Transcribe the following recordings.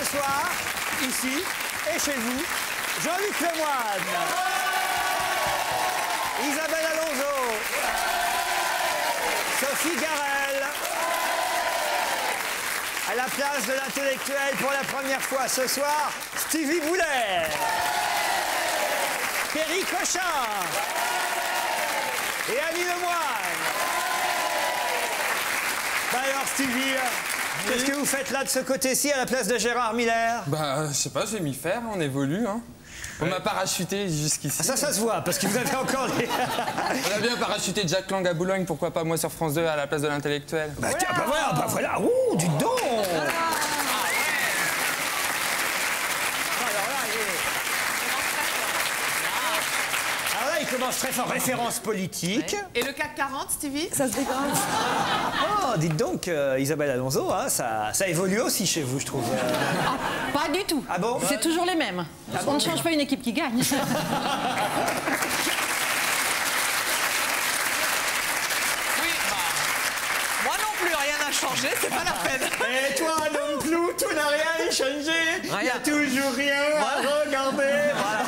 soir, ici et chez vous, Jean-Luc Lemoyne, Isabelle Alonso, Sophie Garel. À la place de l'intellectuel pour la première fois ce soir, Stevie Boulet, Perry Cochin et Annie Lemoyne. Bah alors Stevie, qu'est-ce que vous faites là de ce côté-ci à la place de Gérard Miller? Bah, je sais pas, j'ai mis faire, on évolue, hein. On m'a parachuté jusqu'ici. Ah, ça se voit, parce que vous avez encore les... On a bien parachuté Jack Lang à Boulogne, pourquoi pas moi sur France 2 à la place de l'intellectuel. Bah, tiens, bah voilà, ouh, du don. Alors là, il commence très fort, référence politique. Et le CAC 40, Stevie? Ça se dégrade. Oh, dites donc, Isabelle Alonso, hein, ça évolue aussi chez vous, je trouve. Pas du tout. Ah bon? C'est toujours les mêmes. On ne change pas une équipe qui gagne. Oui, bah... Moi non plus, rien n'a changé, c'est pas la peine. Et toi non plus, tout n'a rien changé. Il n'y a toujours rien à regarder. Voilà.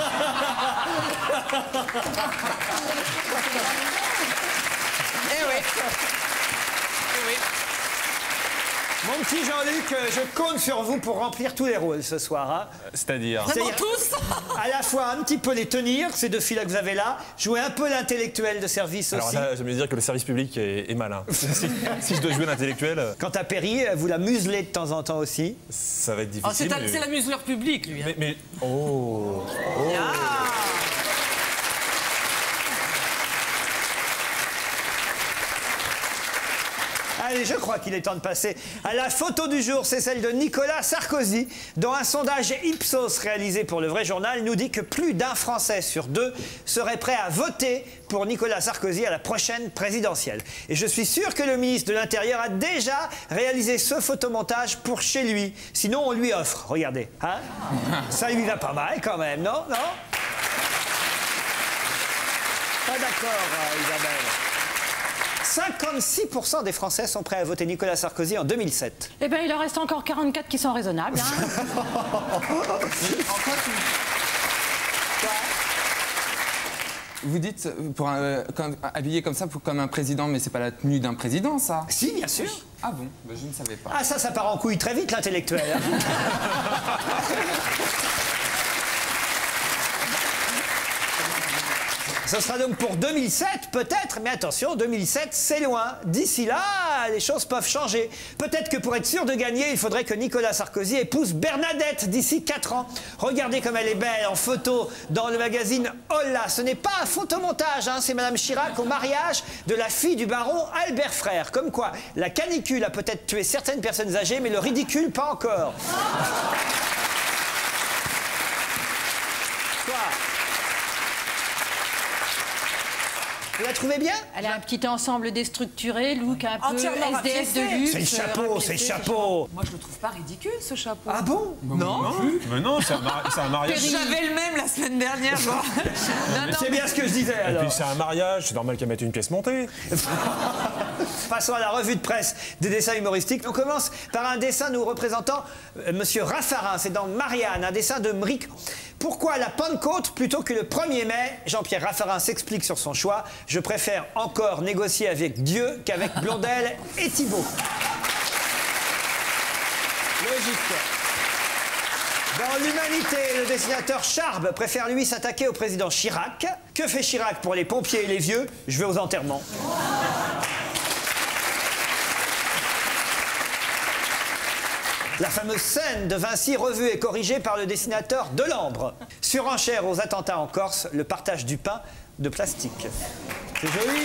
Eh oui. Eh oui. Mon petit Jean-Luc, je compte sur vous pour remplir tous les rôles ce soir. Hein. C'est-à-dire Vraiment tous? À la fois un petit peu les tenir, ces deux filles-là que vous avez là, jouer un peu l'intellectuel de service Alors aussi. là, j'aime dire que le service public est malin. Si je dois jouer l'intellectuel, Quant à Perry, vous la muselez de temps en temps aussi. ça va être Oh, difficile. c'est la museleur public, lui. Hein. mais... Oh, Allez, je crois qu'il est temps de passer à la photo du jour. C'est celle de Nicolas Sarkozy, dont un sondage Ipsos réalisé pour Le Vrai Journal nous dit que plus d'un Français sur deux serait prêt à voter pour Nicolas Sarkozy à la prochaine présidentielle. Et je suis sûr que le ministre de l'Intérieur a déjà réalisé ce photomontage pour chez lui. Sinon, on lui offre. Regardez. Hein? Ça lui va pas mal quand même, non? Non? Pas d'accord, Isabelle. 56% des Français sont prêts à voter Nicolas Sarkozy en 2007. Eh bien, il en reste encore 44 qui sont raisonnables. Hein. Vous dites, habillé comme ça, comme un président, mais c'est pas la tenue d'un président, ça? Si, bien sûr. Ah bon? Bah, je ne savais pas. Ah, ça part en couille très vite, l'intellectuel. Hein. Ce sera donc pour 2007, peut-être, mais attention, 2007, c'est loin. D'ici là, les choses peuvent changer. Peut-être que pour être sûr de gagner, il faudrait que Nicolas Sarkozy épouse Bernadette d'ici 4 ans. Regardez comme elle est belle en photo dans le magazine Holla. Ce n'est pas un photomontage, hein, c'est Madame Chirac au mariage de la fille du baron Albert Frère. Comme quoi, la canicule a peut-être tué certaines personnes âgées, mais le ridicule, pas encore. Quoi ? Vous la trouvez bien? Elle a un petit ensemble déstructuré, look un peu Entièrement SDF de rapiécé. luxe. C'est le chapeau, c'est le chapeau. Moi, je le trouve pas ridicule, ce chapeau. Ah bon? Non. mais non, c'est un mariage. J'avais le même la semaine dernière. Bon. Non, C'est bien ce que je disais Et alors. puis c'est un mariage, c'est normal qu'elle mette une pièce montée. Passons à la revue de presse des dessins humoristiques. On commence par un dessin nous représentant Monsieur Raffarin. C'est dans Marianne, un dessin de Mric. Pourquoi la Pentecôte plutôt que le 1er mai? Jean-Pierre Raffarin s'explique sur son choix. Je préfère encore négocier avec Dieu qu'avec Blondel et Thibault. Logique. Dans l'Humanité, le dessinateur Charb préfère lui s'attaquer au président Chirac. Que fait Chirac pour les pompiers et les vieux? Je vais aux enterrements. La fameuse scène de Vinci revue et corrigée par le dessinateur Delambre. Surenchère aux attentats en Corse, le partage du pain de plastique. C'est joli.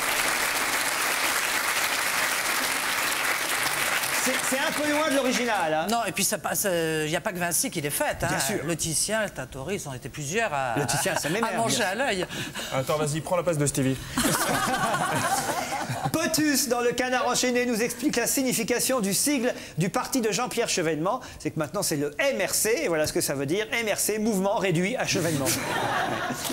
C'est un peu loin de l'original. Hein. Non, et puis il n'y a pas que Vinci qui l'ait faite. Hein. Bien sûr. Le Titien, le Tintoret, ils ont été plusieurs à, Le Titien, ça m'énerve, à manger bien à l'œil. Attends, vas-y, prends la place de Stevie. Potus, dans le Canard enchaîné, nous explique la signification du sigle du parti de Jean-Pierre Chevènement. C'est que maintenant, c'est le MRC, et voilà ce que ça veut dire. MRC, mouvement réduit à Chevènement.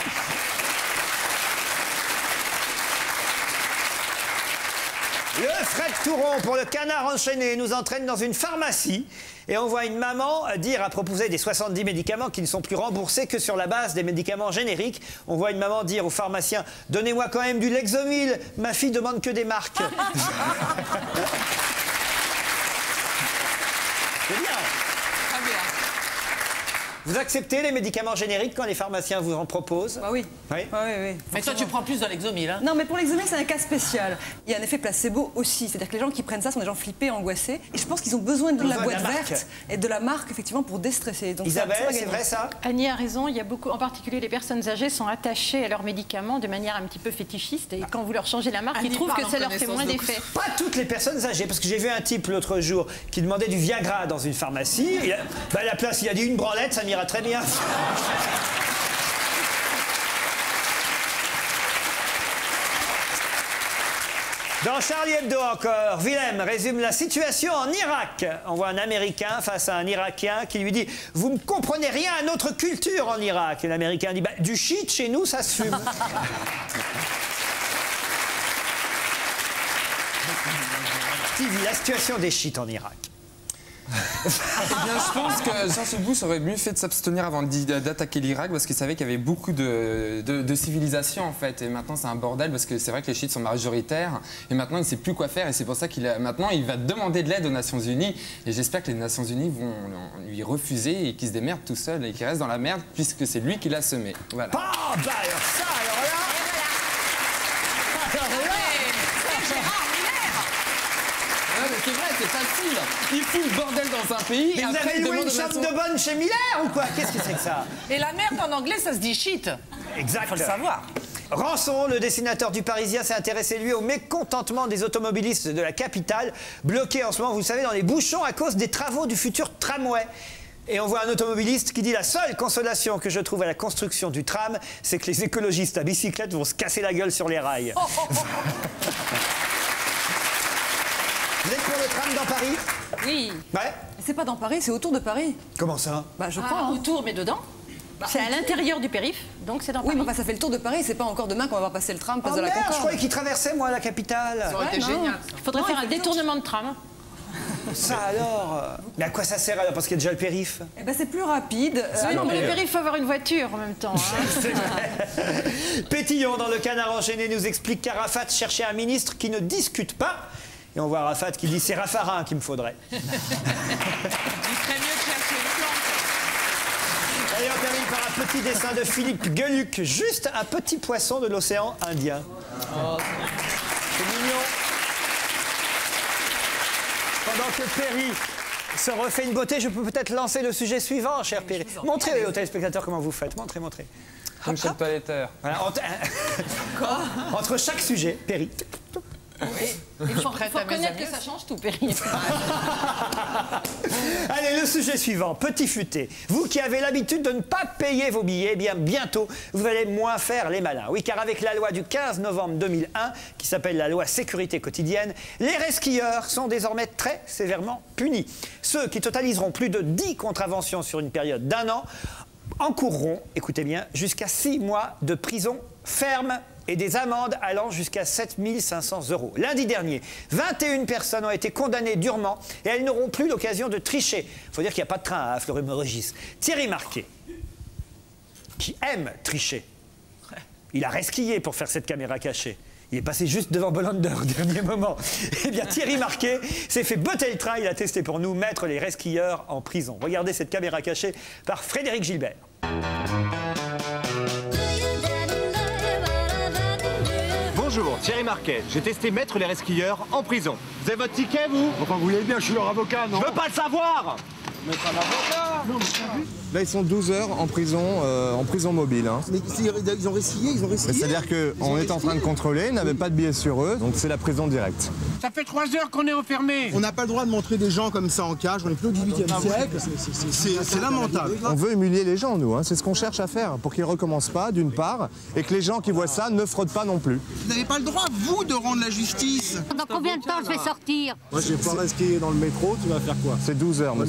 Le Fred Touron, pour le Canard enchaîné, nous entraîne dans une pharmacie et on voit une maman dire à proposer des 70 médicaments qui ne sont plus remboursés que sur la base des médicaments génériques. On voit une maman dire au pharmacien « Donnez-moi quand même du Lexomil, ma fille demande que des marques. » C'est bien. Très bien. Vous acceptez les médicaments génériques quand les pharmaciens vous en proposent? Bah oui. Oui. Oui. Mais toi, tu prends plus de Lexomil, hein? Non, mais pour l'examen, c'est un cas spécial. Il y a un effet placebo aussi. C'est-à-dire que les gens qui prennent ça sont des gens flippés, angoissés. Et je pense qu'ils ont besoin de la Besoin de boîte la marque. verte et de la marque, effectivement, pour déstresser. Donc, Isabelle, pas c'est gagné. vrai ça? Annie a raison, il y a beaucoup, en particulier les personnes âgées sont attachées à leurs médicaments de manière un petit peu fétichiste et quand vous leur changez la marque, Annie ils trouvent que parle ça en leur fait moins connaissance de d'effet. Pas toutes les personnes âgées, parce que j'ai vu un type l'autre jour qui demandait du Viagra dans une pharmacie. À la place, il a dit une branlette, ça m'ira très bien. Dans Charlie Hebdo encore, Willem résume la situation en Irak. On voit un Américain face à un Irakien qui lui dit « Vous ne comprenez rien à notre culture en Irak ». Et l'Américain dit bah, « Du shit, chez nous, ça se fume ». Stevie, la situation des shit en Irak. Eh bien, je pense que George Bush aurait mieux fait de s'abstenir avant d'attaquer l'Irak parce qu'il savait qu'il y avait beaucoup de civilisations en fait. Et maintenant, c'est un bordel parce que c'est vrai que les chiites sont majoritaires et maintenant, il ne sait plus quoi faire. Et c'est pour ça maintenant, il va demander de l'aide aux Nations Unies. Et j'espère que les Nations Unies vont lui refuser et qu'il se démerde tout seul et qu'il reste dans la merde puisque c'est lui qui l'a semé. Voilà. Ah, bah alors ça, alors là... C'est vrai, c'est facile. Il fout le bordel dans un pays Mais et vous après avez il loué demande une aux chambre Nations- de bonne chez Miller ou quoi? Qu'est-ce que c'est que ça? Et la merde en anglais, ça se dit shit. Exact. Faut le savoir. Rançon, le dessinateur du Parisien, s'est intéressé lui au mécontentement des automobilistes de la capitale, bloqués en ce moment, vous le savez, dans les bouchons à cause des travaux du futur tramway. Et on voit un automobiliste qui dit « La seule consolation que je trouve à la construction du tram, c'est que les écologistes à bicyclette vont se casser la gueule sur les rails. Vous êtes pour le tram dans Paris? Oui. Ouais. C'est pas dans Paris, c'est autour de Paris. Comment ça? Bah, je crois. Ah, hein. autour, mais dedans. C'est à l'intérieur du périph', donc c'est dans Oui, Paris. mais enfin, ça fait le tour de Paris. C'est pas encore demain qu'on va voir passer le tram, place Oh de la merde, je Concorde. croyais qu'il traversait, moi, la capitale. Ça aurait été non. génial. Il faudrait faire un détournement de tram. Ça alors Mais à quoi ça sert alors? Parce qu'il y a déjà le périph'. Eh ben, c'est plus rapide. Oui, pour le périph', il faut avoir une voiture en même temps. hein. Pétillon dans le Canard enchaîné nous explique qu'Arafat cherchait un ministre qui ne discute pas. Et on voit Arafat qui dit c'est Raffarin qu'il me faudrait. Il ferait mieux de chercher une plante. Allez, on termine par un petit dessin de Philippe Gueluc, juste un petit poisson de l'océan Indien. C'est mignon. Pendant que Perry se refait une beauté, je peux peut-être lancer le sujet suivant, cher Perry. Montrez aux téléspectateurs comment vous faites. Montrez. Comme chez le toiletteur. Voilà, entre chaque sujet, Perry. Il faut Prête à mes reconnaître amis que ça change tout, Perry. Allez, le sujet suivant, petit futé. Vous qui avez l'habitude de ne pas payer vos billets, eh bien bientôt, vous allez moins faire les malins. Oui, car avec la loi du 15 novembre 2001, qui s'appelle la loi sécurité quotidienne, les resquilleurs sont désormais très sévèrement punis. Ceux qui totaliseront plus de 10 contraventions sur une période d'1 an encourront, écoutez bien, jusqu'à 6 mois de prison ferme et des amendes allant jusqu'à 7 500 €. Lundi dernier, 21 personnes ont été condamnées durement et elles n'auront plus l'occasion de tricher. Il faut dire qu'il n'y a pas de train à Fleury-Mérogis. Thierry Marquet, qui aime tricher, il a resquillé pour faire cette caméra cachée. Il est passé juste devant Bolander au dernier moment. Eh bien, Thierry Marquet s'est fait botter le train. Il a testé pour nous mettre les resquilleurs en prison. Regardez cette caméra cachée par Frédéric Gilbert. Bonjour, Thierry Marquet. J'ai testé mettre les resquilleurs en prison. Vous avez votre ticket, vous? Enfin, vous voyez bien, je suis leur avocat, non? Je veux pas le savoir! Mettre un avocat? Non, Là, ils sont 12 heures en prison mobile. Hein. mais ils ont resquillé, C'est-à-dire qu'on est en train de contrôler, ils n'avaient pas de billets sur eux, donc c'est la prison directe. Ça fait 3 heures qu'on est enfermés. On n'a pas le droit de montrer des gens comme ça en cage, on est plus au 18e siècle. C'est lamentable. On veut humilier les gens, nous, hein. C'est ce qu'on cherche à faire, pour qu'ils ne recommencent pas, d'une part, et que les gens qui voient ça ne fraudent pas non plus. Vous n'avez pas le droit, vous, de rendre la justice. Dans combien de temps je vais sortir? Moi, je vais pas resquiller dans le métro, tu vas faire quoi? C'est 12 heures, monsieur. Honnêtement.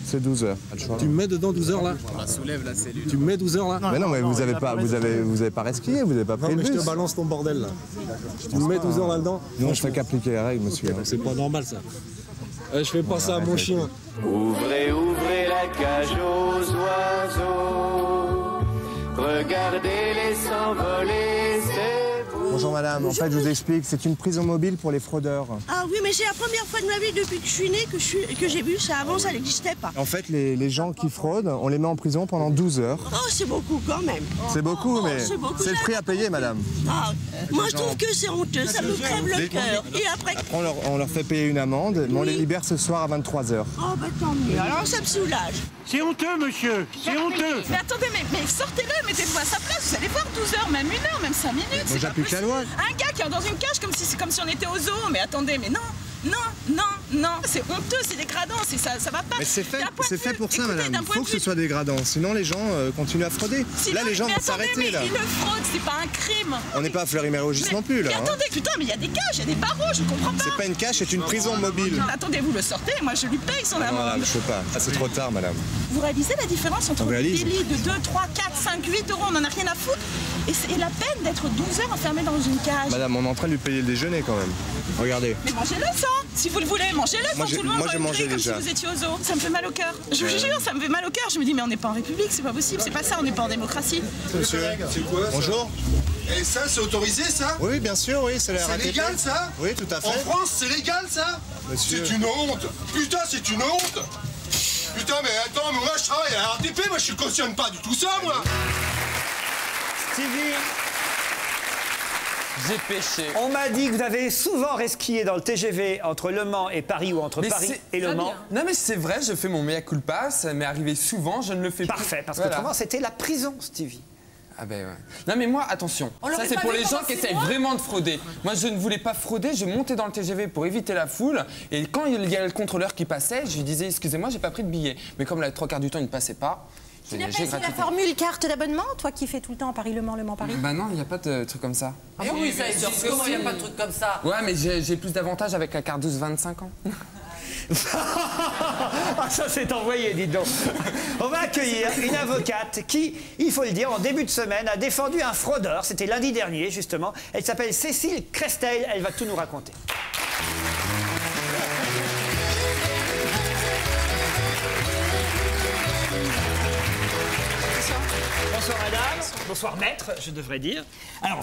C'est 12 heures. Tu me mets dedans 12 heures là? On la soulève la cellule. Tu me mets 12 heures là? Mais non, mais vous avez pas resquillé, vous avez pas pris Non, le mais je bus. te balance ton bordel là. Tu me mets 12 heures là-dedans? Nous, on fait qu'appliquer les règles, monsieur. C'est pas normal ça. Je fais pas ça à mon chien. Ouvrez, ouvrez la cage aux oiseaux. Regardez-les s'envoler, c'est beau. Bonjour madame, en fait je vous explique, c'est une prison mobile pour les fraudeurs. Ah oui, mais c'est la première fois de ma vie depuis que je suis née que j'ai vu ça. Avant, ça n'existait pas. En fait, les gens qui fraudent, on les met en prison pendant 12 heures. Oh, c'est beaucoup quand même. C'est beaucoup, mais c'est beaucoup, c'est le prix à payer, madame. Ah, moi, je trouve que c'est honteux. Ça me crève le cœur. Et après... On leur fait payer une amende, mais on les libère ce soir à 23 h. Oh, bah tant mieux. Alors, ça me soulage. C'est honteux, monsieur. C'est honteux. Mais attendez, mais sortez-le, mettez-vous à sa place, vous allez voir 12 heures, même 1 heure, même 5 minutes. Moi, j'applique la loi. Un gars qui est dans une cage comme si on était au zoo, mais attendez, mais non, c'est honteux, c'est dégradant, ça va pas. Mais c'est fait pour ça, Écoutez, madame. d'un Il point faut de que ce vue- soit dégradant, sinon les gens continuent à frauder. Sinon, Là, les gens mais vont attendez, s'arrêter, là. mais il le fraude, c'est pas un crime. On n'est pas à Fleury-Mérogis non plus, là. Mais hein. attendez, putain, mais il y a des cages, il y a des barreaux, je comprends pas. C'est pas une cage, c'est une prison mobile. Attendez, vous le sortez, moi je lui paye son Non, amende. madame, je peux pas. Ah, c'est trop tard, madame. Vous réalisez la différence entre On des réalise. délits de 2, 3, 4, 5, 8 euros, on en a rien à foutre, et la peine d'être 12 heures enfermé dans une cage. Madame, on est en train de lui payer le déjeuner quand même. Regardez. Mais mangez-le ça, si vous le voulez, mangez-le Moi, sans j'ai- tout le monde moi, j'ai mangé comme déjà. si vous étiez au zoo. Ça me fait mal au cœur. Je vous jure, ça me fait mal au cœur. Je me dis mais on n'est pas en République, c'est pas possible, c'est pas ça, on n'est pas en démocratie. Monsieur, c'est quoi ça? bonjour. Et ça, c'est autorisé ça? Oui, bien sûr, oui, c'est la C'est RATP. légal ça? Oui, tout à En fait. France, c'est légal ça? Monsieur. C'est une honte. Putain, c'est une honte. Putain, mais attends, mais moi je travaille à la RATP, moi je cautionne pas du tout ça, moi. Stevie, J'ai péché. on m'a dit que vous avez souvent resquillé dans le TGV entre Le Mans et Paris ou entre Mais Paris c'est- et Le Mans. Non mais c'est vrai, je fais mon mea culpa, ça m'est arrivé souvent, je ne le fais plus. Parfait, parce Voilà. qu'autrement c'était la prison, Stevie. Ah ben ouais. Non mais moi, attention, On ça l'aurait c'est pas pour vu les gens pendant qui 6 essayent mois vraiment de frauder. Moi je ne voulais pas frauder, je montais dans le TGV pour éviter la foule et quand il y a le contrôleur qui passait, je lui disais excusez-moi, j'ai pas pris de billet. Mais comme la 3/4 du temps il ne passait pas, Tu n'as pas j'ai essayé la gratuité. formule carte d'abonnement, toi qui fais tout le temps Paris-Le Mans, Le Mans-Paris? Bah non, il n'y a pas de truc comme ça. Eh oui, ça est sûr. Comment il n'y a pas de truc comme ça? Ouais mais j'ai plus d'avantages avec la carte 12-25 ans. Ah, ça s'est envoyé, dites donc. On va accueillir une avocate qui, il faut le dire, en début de semaine, a défendu un fraudeur. C'était lundi dernier, justement. Elle s'appelle Cécile Crestel. Elle va tout nous raconter. Bonsoir madame, bonsoir maître, je devrais dire. Alors,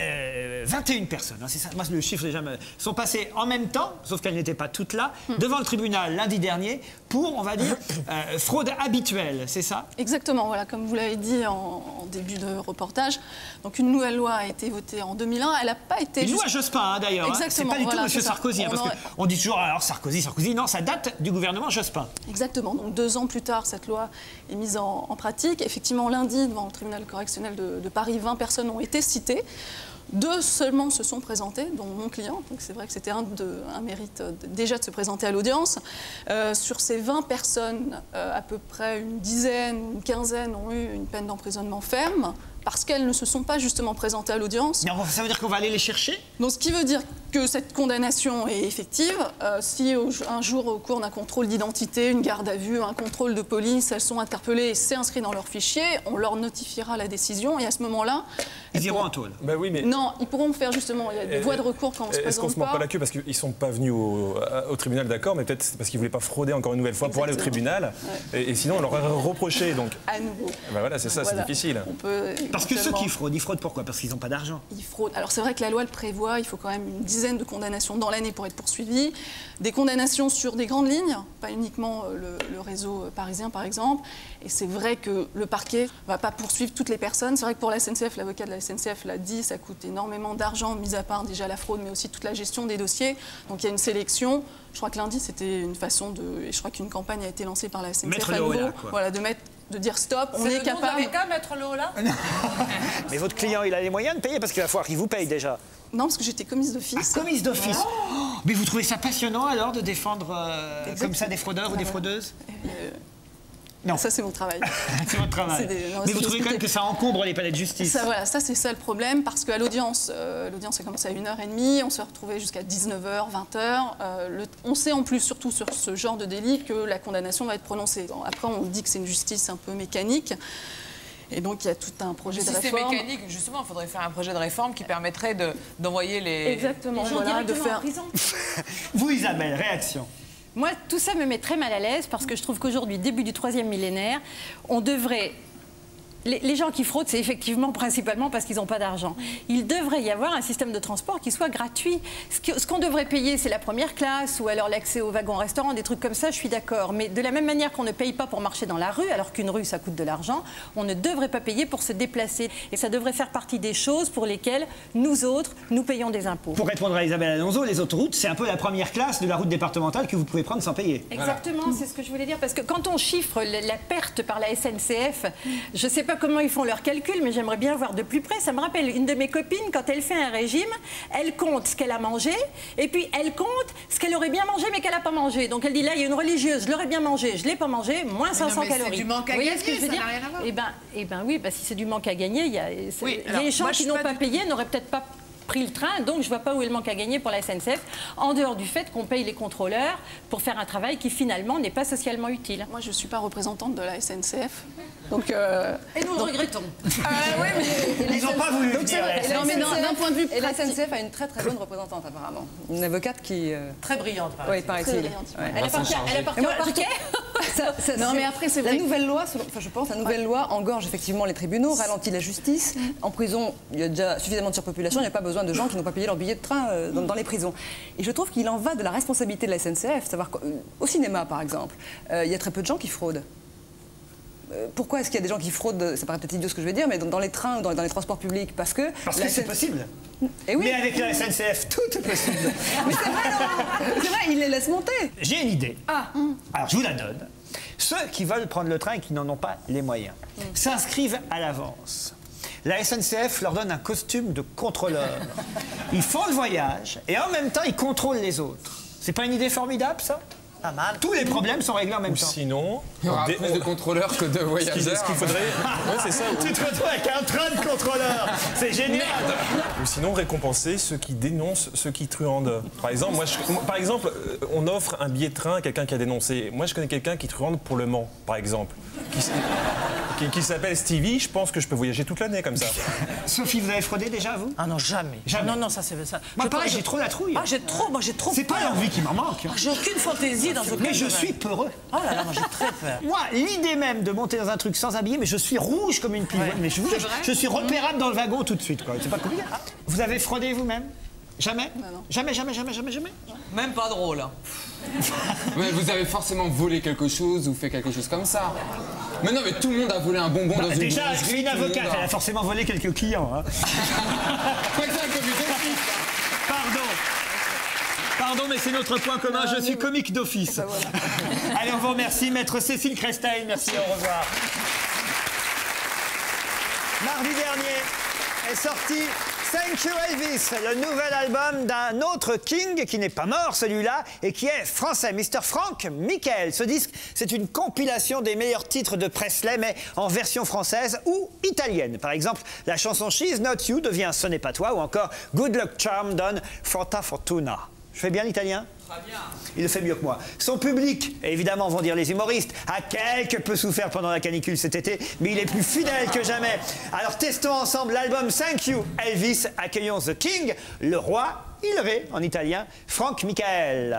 21 personnes, hein, c'est ça. Moi, le chiffre déjà sont passées en même temps, sauf qu'elles n'étaient pas toutes là, devant le tribunal lundi dernier pour, on va dire, fraude habituelle, c'est ça? Exactement, voilà, comme vous l'avez dit en début de reportage. Donc une nouvelle loi a été votée en 2001. Elle n'a pas été. Une loi Jospin, hein, d'ailleurs. Hein. C'est Exactement. pas du tout voilà, Monsieur c'est ça. Sarkozy, hein, parce qu'on dit toujours alors Sarkozy. Non, ça date du gouvernement Jospin. Exactement. Donc 2 ans plus tard, cette loi est mise en pratique. Effectivement, lundi, devant le tribunal correctionnel de Paris, 20 personnes ont été citées. 2 seulement se sont présentées, dont mon client. Donc c'est vrai que c'était un mérite déjà de se présenter à l'audience. Sur ces 20 personnes, à peu près une dizaine, une quinzaine ont eu une peine d'emprisonnement ferme parce qu'elles ne se sont pas justement présentées à l'audience. Mais ça veut dire qu'on va aller les chercher? Donc ce qui veut dire que cette condamnation est effective. Si un jour, au cours d'un contrôle d'identité, une garde à vue, un contrôle de police, elles sont interpellées et c'est inscrit dans leur fichier, on leur notifiera la décision et à ce moment-là... Ils iront en tôle. Bah oui, mais... Non, ils pourront faire justement, il y a des voies de recours quand on se Est-ce qu'on présente se mord pas. pas la queue parce qu'ils sont pas venus au tribunal, d'accord, mais peut-être c'est parce qu'ils voulaient pas frauder encore une nouvelle fois pour aller au tribunal. Et sinon, on leur aurait reproché, donc. À nouveau. Bah voilà, c'est ça, Voilà. c'est difficile. On peut Parce que ceux éventuellement- qui fraudent, ils fraudent pourquoi? Parce qu'ils n'ont pas d'argent. Ils fraudent. Alors c'est vrai que la loi le prévoit, il faut quand même une dizaine de condamnations dans l'année pour être poursuivi. Des condamnations sur des grandes lignes, pas uniquement le réseau parisien par exemple. Et c'est vrai que le parquet ne va pas poursuivre toutes les personnes. C'est vrai que pour la SNCF, l'avocat de la SNCF l'a dit, ça coûte énormément d'argent, mis à part déjà la fraude, mais aussi toute la gestion des dossiers. Donc il y a une sélection. Je crois que lundi, c'était une façon de... Et je crois qu'une campagne a été lancée par la SNCF Mettre à le haut nouveau. là, quoi. Voilà, de dire stop, on est C'est capable... le nom de l'État, mettre le haut là? Mais votre client, il a les moyens de payer parce qu'il va falloir qu'il vous paye déjà. Non, parce que j'étais commise d'office. Commise d'office. Oh, mais vous trouvez ça passionnant alors de défendre comme ça des fraudeurs ou des fraudeuses? Non. Ça, c'est mon travail. C'est votre travail. Mais vous trouvez quand même que ça encombre les palais de justice? Ça, c'est ça le problème, parce qu'à l'audience, l'audience a commencé à 1h30, on s'est retrouvé jusqu'à 19h, 20h. On sait en plus, surtout sur ce genre de délit, que la condamnation va être prononcée. Bon, après, on dit que c'est une justice un peu mécanique. Et donc, il y a tout un projet de réforme. Si c'est mécanique, justement, il faudrait faire un projet de réforme qui permettrait d'envoyer les... Exactement, les gens directement en prison. Vous, Isabelle, réaction? Moi, tout ça me met très mal à l'aise parce que je trouve qu'aujourd'hui, début du 3e millénaire, on devrait... Les gens qui fraudent, c'est effectivement principalement parce qu'ils n'ont pas d'argent. Il devrait y avoir un système de transport qui soit gratuit. Ce qu'on devrait payer, c'est la première classe ou alors l'accès aux wagons-restaurants, des trucs comme ça, je suis d'accord. Mais de la même manière qu'on ne paye pas pour marcher dans la rue, alors qu'une rue, ça coûte de l'argent, on ne devrait pas payer pour se déplacer. Et ça devrait faire partie des choses pour lesquelles nous autres, nous payons des impôts. Pour répondre à Isabelle Alonso, les autoroutes, c'est un peu la première classe de la route départementale que vous pouvez prendre sans payer. Exactement, c'est ce que je voulais dire. Parce que quand on chiffre la perte par la SNCF, je ne sais pas comment ils font leurs calculs, mais j'aimerais bien voir de plus près. Ça me rappelle une de mes copines, quand elle fait un régime, elle compte ce qu'elle a mangé, et puis elle compte ce qu'elle aurait bien mangé, mais qu'elle n'a pas mangé. Donc elle dit, là, il y a une religieuse, je l'aurais bien mangé, je ne l'ai pas mangé, moins 500 calories. C'est du manque à gagner, ça n'a rien à voir. Eh ben oui, si c'est du manque à gagner, les gens qui n'ont pas payé n'auraient peut-être pas pris le train, donc je ne vois pas où est le manque à gagner pour la SNCF, en dehors du fait qu'on paye les contrôleurs pour faire un travail qui finalement n'est pas socialement utile. Moi, je ne suis pas représentante de la SNCF. Donc, et nous le regrettons. Oui, mais ils n'ont pas voulu donc, dire. Non, mais d'un point de vue et la pratique. SNCF a une très très bonne représentante apparemment. Une avocate qui... Très brillante, Oui, paraît-il. Elle est partie au parquet. Non, mais après, c'est la vrai. nouvelle loi, je pense, la nouvelle loi engorge effectivement les tribunaux, ralentit la justice. En prison, il y a déjà suffisamment de surpopulation, il n'y a pas besoin de gens qui n'ont pas payé leur billet de train dans les prisons. Et je trouve qu'il en va de la responsabilité de la SNCF, savoir qu'au cinéma, par exemple, il y a très peu de gens qui fraudent. Pourquoi est-ce qu'il y a des gens qui fraudent, ça paraît peut-être idiot ce que je vais dire, mais dans les trains ou dans les transports publics? Parce que c'est possible. Et oui. Mais avec la SNCF, tout est possible. Mais c'est vrai, c'est vrai, ils les laissent monter. J'ai une idée. Alors, je vous la donne. Ceux qui veulent prendre le train et qui n'en ont pas les moyens s'inscrivent à l'avance. La SNCF leur donne un costume de contrôleur. Ils font le voyage et en même temps, ils contrôlent les autres. C'est pas une idée formidable, ça? Pas mal. Tous les problèmes sont réglés en même temps. Sinon, il y aura plus de contrôleurs que de voyageurs. Ce qu'il faudrait... Ouais, c'est ça. Tu te retrouves avec un train de contrôleurs. C'est génial. Ou sinon, récompenser ceux qui dénoncent ceux qui truandent. Par exemple, on offre un billet de train à quelqu'un qui a dénoncé. Moi, je connais quelqu'un qui truande pour Le Mans, par exemple. Qui s'appelle Stevie. Je pense que je peux voyager toute l'année comme ça. Sophie, vous avez fraudé déjà, vous? Ah non, jamais. Non, ça c'est ça. Moi, pareil, j'ai trop la trouille. J'ai trop C'est pas l'envie qui m'en manque. J'ai aucune fantaisie dans aucun Mais je suis peureux. Oh là là, moi j'ai très peur. Moi, l'idée même de monter dans un truc sans habiller, mais je suis rouge comme une pivot. Mais je suis repérable dans le wagon tout de suite, quoi. C'est pas compliqué. Vous avez fraudé vous-même? Jamais? Non. Jamais? Même pas drôle. Hein. Mais vous avez forcément volé quelque chose ou fait quelque chose comme ça. Mais non, mais tout le monde a volé un bonbon dans une déjà, boulangerie. c'est une avocate, elle a forcément volé quelques clients. Hein. Pardon, mais c'est notre point commun, je suis comique d'office. Allez, on vous remercie, maître Cécile Crestail, merci, au revoir. Mardi dernier est sorti Thank You Elvis, le nouvel album d'un autre King qui n'est pas mort celui-là et qui est français, Mr. Frank Michael. Ce disque, c'est une compilation des meilleurs titres de Presley, mais en version française ou italienne. Par exemple, la chanson She's Not You devient Ce n'est pas toi ou encore Good Luck Charm donne Forta Fortuna. Je fais bien l'italien? Très bien. Il le fait mieux que moi. Son public, évidemment, vont dire les humoristes, a quelque peu souffert pendant la canicule cet été, mais il est plus fidèle que jamais. Alors testons ensemble l'album Thank You Elvis. Accueillons The King, le roi, il ré en italien, Frank Michael.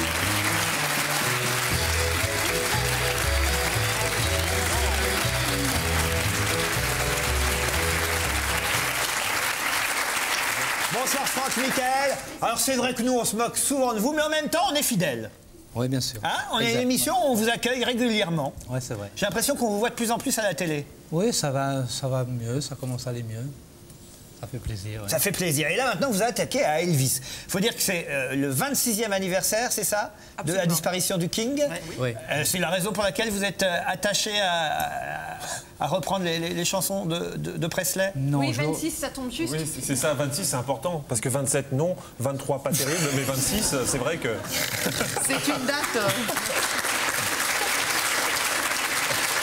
Bonsoir Franck Michael. Alors c'est vrai que nous on se moque souvent de vous, mais en même temps on est fidèles. Oui, bien sûr. Hein, on est une émission où on vous accueille régulièrement. Oui, c'est vrai. J'ai l'impression qu'on vous voit de plus en plus à la télé. Oui, ça va mieux, ça commence à aller mieux. Ça fait plaisir. Ouais. Ça fait plaisir. Et là maintenant vous attaquez à Elvis. Il faut dire que c'est le 26e anniversaire, c'est ça? De la disparition du King. Oui. C'est la raison pour laquelle vous êtes attaché à reprendre les chansons de Presley? Non, oui, 26, ça tombe juste. Oui, c'est ça, 26, c'est important. Parce que 27, non. 23, pas terrible. Mais 26, c'est vrai que... C'est une date...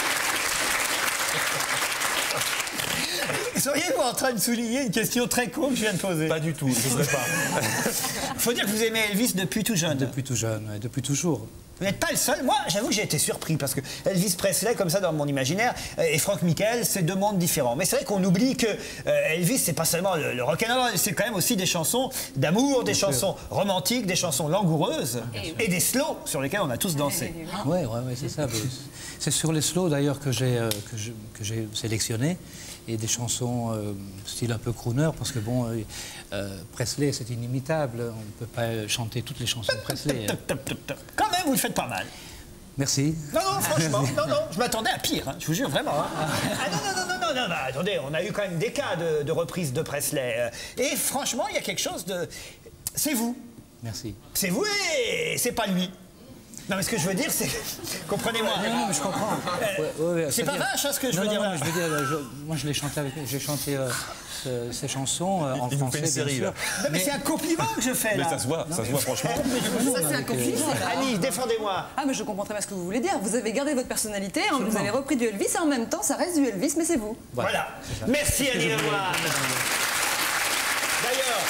Seriez-vous en train de souligner une question très con que je viens de poser? Pas du tout, je ne serais pas. Faut dire que vous aimez Elvis depuis tout jeune. Depuis tout jeune, ouais, depuis toujours. Vous n'êtes pas le seul. Moi, j'avoue que j'ai été surpris parce que Elvis Presley, comme ça dans mon imaginaire, et Franck Michael, c'est deux mondes différents. Mais c'est vrai qu'on oublie que Elvis, c'est pas seulement le rock'n'roll, c'est quand même aussi des chansons d'amour, des chansons romantiques, des chansons langoureuses et des slows sur lesquels on a tous dansé. Oui, c'est ça. C'est sur les slows d'ailleurs que j'ai sélectionné. Et des chansons style un peu crooner, parce que bon, Presley c'est inimitable, on ne peut pas chanter toutes les chansons de Presley. Quand même, vous le faites pas mal. Merci. Non, franchement, non, je m'attendais à pire, hein, je vous jure, vraiment. Hein. Ah non, attendez, on a eu quand même des cas de reprise de Presley. Et franchement, il y a quelque chose de... C'est vous. Merci. C'est vous et c'est pas lui. Non, mais ce que je veux dire, c'est... Comprenez-moi. Non, mais je comprends. C'est pas vache, hein, ce que je veux dire. Non, je veux dire, moi, je l'ai chanté avec... J'ai chanté ces chansons en français, nous fait une série, bien sûr. Non, mais c'est un compliment que je fais, là. Mais ça se voit, franchement. Ça, c'est un compliment. Annie, défendez-moi. Ah, mais je comprends très bien ce que vous voulez dire. Vous avez gardé votre personnalité, hein, vous avez repris du Elvis, et en même temps, ça reste du Elvis, mais c'est vous. Voilà. Merci, Annie Lemoine. D'ailleurs...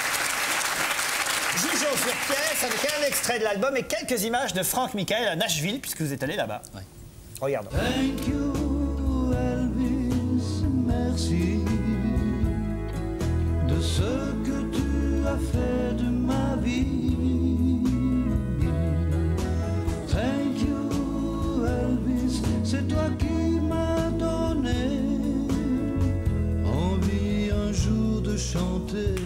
Jugeons sur pièce avec un extrait de l'album et quelques images de Franck Michael à Nashville, puisque vous êtes allé là-bas. Ouais. Regarde. Thank you, Elvis, merci de ce que tu as fait de ma vie. Thank you, Elvis, c'est toi qui m'as donné envie un jour de chanter.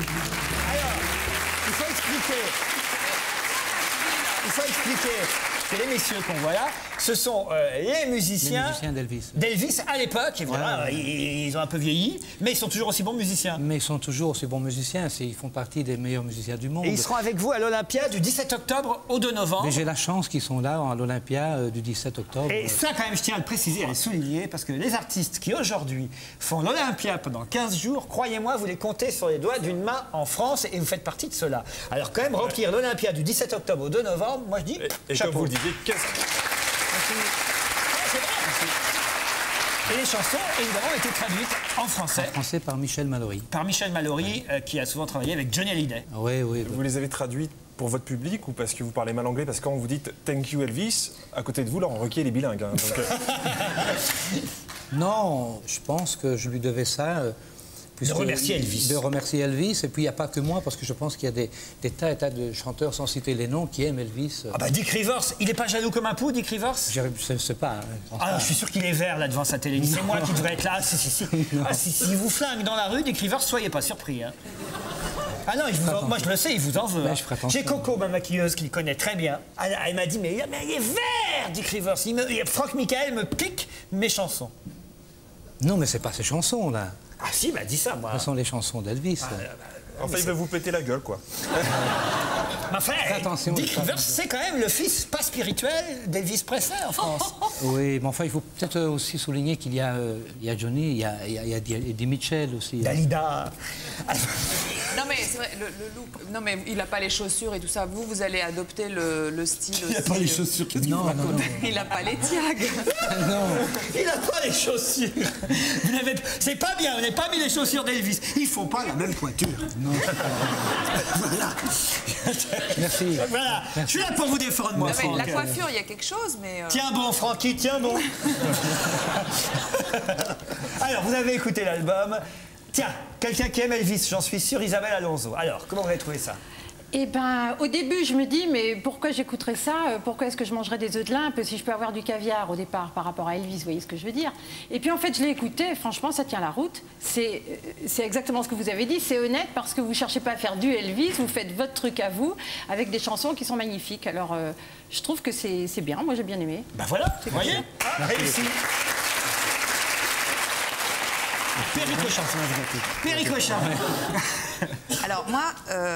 Il faut expliquer que les messieurs qu'on voit là, ce sont les musiciens d'Elvis à l'époque. Voilà, ils ont un peu vieilli, mais ils sont toujours aussi bons musiciens. Mais ils sont toujours aussi bons musiciens, ils font partie des meilleurs musiciens du monde. Et ils seront avec vous à l'Olympia du 17 octobre au 2 novembre. Mais j'ai la chance qu'ils sont là à l'Olympia du 17 octobre. Et ça, quand même, je tiens à le préciser, à le souligner, parce que les artistes qui aujourd'hui font l'Olympia pendant 15 jours, croyez-moi, vous les comptez sur les doigts d'une main en France et vous faites partie de cela. Alors quand même, remplir l'Olympia du 17 octobre au 2 novembre, moi je dis et chapeau. comme vous le disiez, qu'est-ce Et les chansons, évidemment, ont été traduites en français. En français par Michel Mallory. Par Michel Mallory, qui a souvent travaillé avec Johnny Hallyday. Oui. Vous les avez traduites pour votre public ou parce que vous parlez mal anglais? Parce que quand vous dites « Thank you Elvis », à côté de vous, Laurent Ruquier, il est bilingue. Hein, donc, Non, je pense que je lui devais ça. De remercier Elvis. De remercier Elvis. Et puis, il n'y a pas que moi, parce que je pense qu'il y a des tas et tas de chanteurs, sans citer les noms, qui aiment Elvis. Ah bah Dick Rivers, il n'est pas jaloux comme un pou, Dick Rivers? Je ne sais pas. Je suis sûr qu'il est vert là devant sa télé. C'est moi qui devrais être là. Si vous flingue dans la rue, Dick Rivers, soyez pas surpris. Hein. Ah non, moi je le sais, il vous en veut. Hein. J'ai Coco, ma maquilleuse, qui le connaît très bien. Elle m'a dit, mais il est vert, Dick Rivers. Franck Michael me pique mes chansons. Non, mais c'est pas ces chansons, là. Ah si, dis ça, moi. Ce sont les chansons d'Elvis. Enfin, il va vous péter la gueule, quoi. Enfin, Dick Rivers, c'est quand même le fils pas spirituel d'Elvis Presley en France. Oui, mais enfin, il faut peut-être aussi souligner qu'il y a Johnny, il y a Eddie Mitchell aussi. Dalida. Non mais c'est vrai, le look. Non mais il n'a pas les chaussures et tout ça. Vous allez adopter le style aussi. Il n'a pas les chaussures. Non. Il n'a pas les tiags. Non. Il n'a pas les chaussures. C'est pas bien, vous n'avez pas mis les chaussures d'Elvis. Il ne faut pas la même pointure. Non. Voilà. Merci. Voilà. Je suis là pour vous défendre, moi, Franck. La coiffure, il y a quelque chose, mais... Tiens bon, Francky, tiens bon. Alors, vous avez écouté l'album. Tiens, quelqu'un qui aime Elvis, j'en suis sûr, Isabelle Alonso. Alors, comment vous avez trouvé ça? Eh ben, au début, je me dis, mais pourquoi j'écouterais ça? Pourquoi est-ce que je mangerais des œufs de limpe si je peux avoir du caviar au départ par rapport à Elvis? Vous voyez ce que je veux dire? Et puis, en fait, je l'ai écouté. Franchement, ça tient la route. C'est exactement ce que vous avez dit. C'est honnête parce que vous ne cherchez pas à faire du Elvis. Vous faites votre truc à vous avec des chansons qui sont magnifiques. Alors, je trouve que c'est bien. Moi, j'ai bien aimé. Ben voilà, vous voyez, réussi. Péricochin, c'est ma vérité. Péricochin. Alors, moi...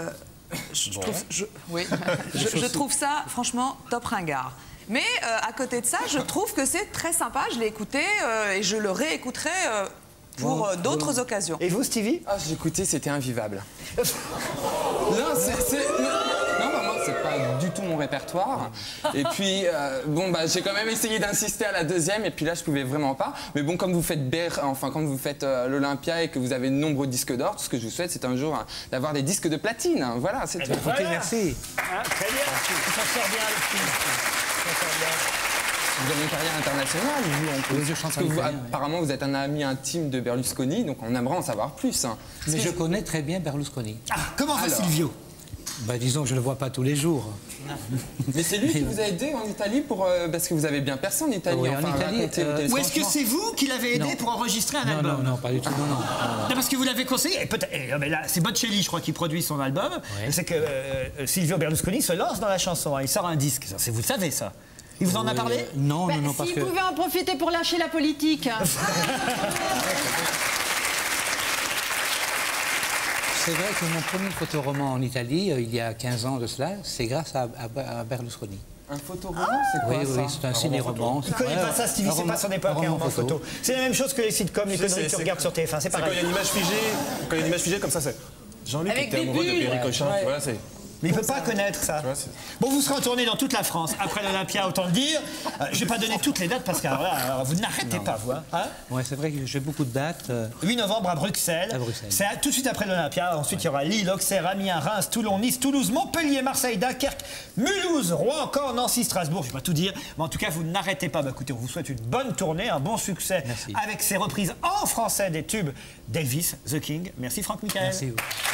Je trouve ça, franchement, top ringard. Mais à côté de ça, je trouve que c'est très sympa. Je l'ai écouté et je le réécouterai pour d'autres occasions. Et vous, Stevie? J'ai écouté, c'était invivable. Non, maman, c'est pas... pas du tout mon répertoire. Et puis, bon, bah, j'ai quand même essayé d'insister à la deuxième, et puis là, je pouvais vraiment pas. Mais bon, comme vous faites l'Olympia et que vous avez de nombreux disques d'or, tout ce que je vous souhaite, c'est un jour d'avoir des disques de platine. Voilà, c'est tout. Voilà. Merci. Ah, très bien. Ça sort bien le film. Ça sort bien. Vous avez une carrière internationale, vous, en plus. Parce que vous, apparemment, vous êtes un ami intime de Berlusconi, donc on aimerait en savoir plus. Hein. Mais je connais très bien Berlusconi. Ah, comment va Silvio? Bah, disons que je ne le vois pas tous les jours. Mais c'est lui qui vous a aidé en Italie parce que vous avez bien percé en Italie. Oui, enfin, en Italie. Ou est-ce que c'est vous qui l'avez aidé pour enregistrer un album? Non, pas du tout. Non, parce que vous l'avez conseillé. Mais là, c'est Bocelli, je crois, qui produit son album. Ouais. C'est que Silvio Berlusconi se lance dans la chanson. Hein. Il sort un disque. Ça, vous le savez, ça? Il vous en a parlé? Non, parce que... Si vous pouvez en profiter pour lâcher la politique. C'est vrai que mon premier photoroman en Italie, il y a 15 ans de cela, c'est grâce à Berlusconi. Un photoroman, c'est quoi ça? Oui, c'est un ciné-roman. Il ne connaît pas ça, Stevie, c'est pas son époque, un roman photo. C'est la même chose que les sitcoms, les conneries que tu regardes sur TF1, c'est pareil. Quand il y a une image figée, comme ça, c'est... Jean-Luc était amoureux de Perry Cochin, voilà, c'est... Mais il ne peut pas connaître ça. Bon, vous serez en tournée dans toute la France après l'Olympia, autant le dire. Je ne vais pas donner toutes les dates parce que vous n'arrêtez pas, vous. Hein, oui, c'est vrai que j'ai beaucoup de dates. 8 novembre à Bruxelles. C'est tout de suite après l'Olympia. Ensuite, il y aura Lille, Auxerre, Amiens, Reims, Toulon, Nice, Toulouse, Montpellier, Marseille, Dunkerque, Mulhouse, Rouen, Caen, Nancy, Strasbourg. Je ne vais pas tout dire. Mais en tout cas, vous n'arrêtez pas. Bah, écoutez, on vous souhaite une bonne tournée, un bon succès. Merci. Avec ces reprises en français des tubes d'Elvis, The King. Merci Franck Michael. Merci.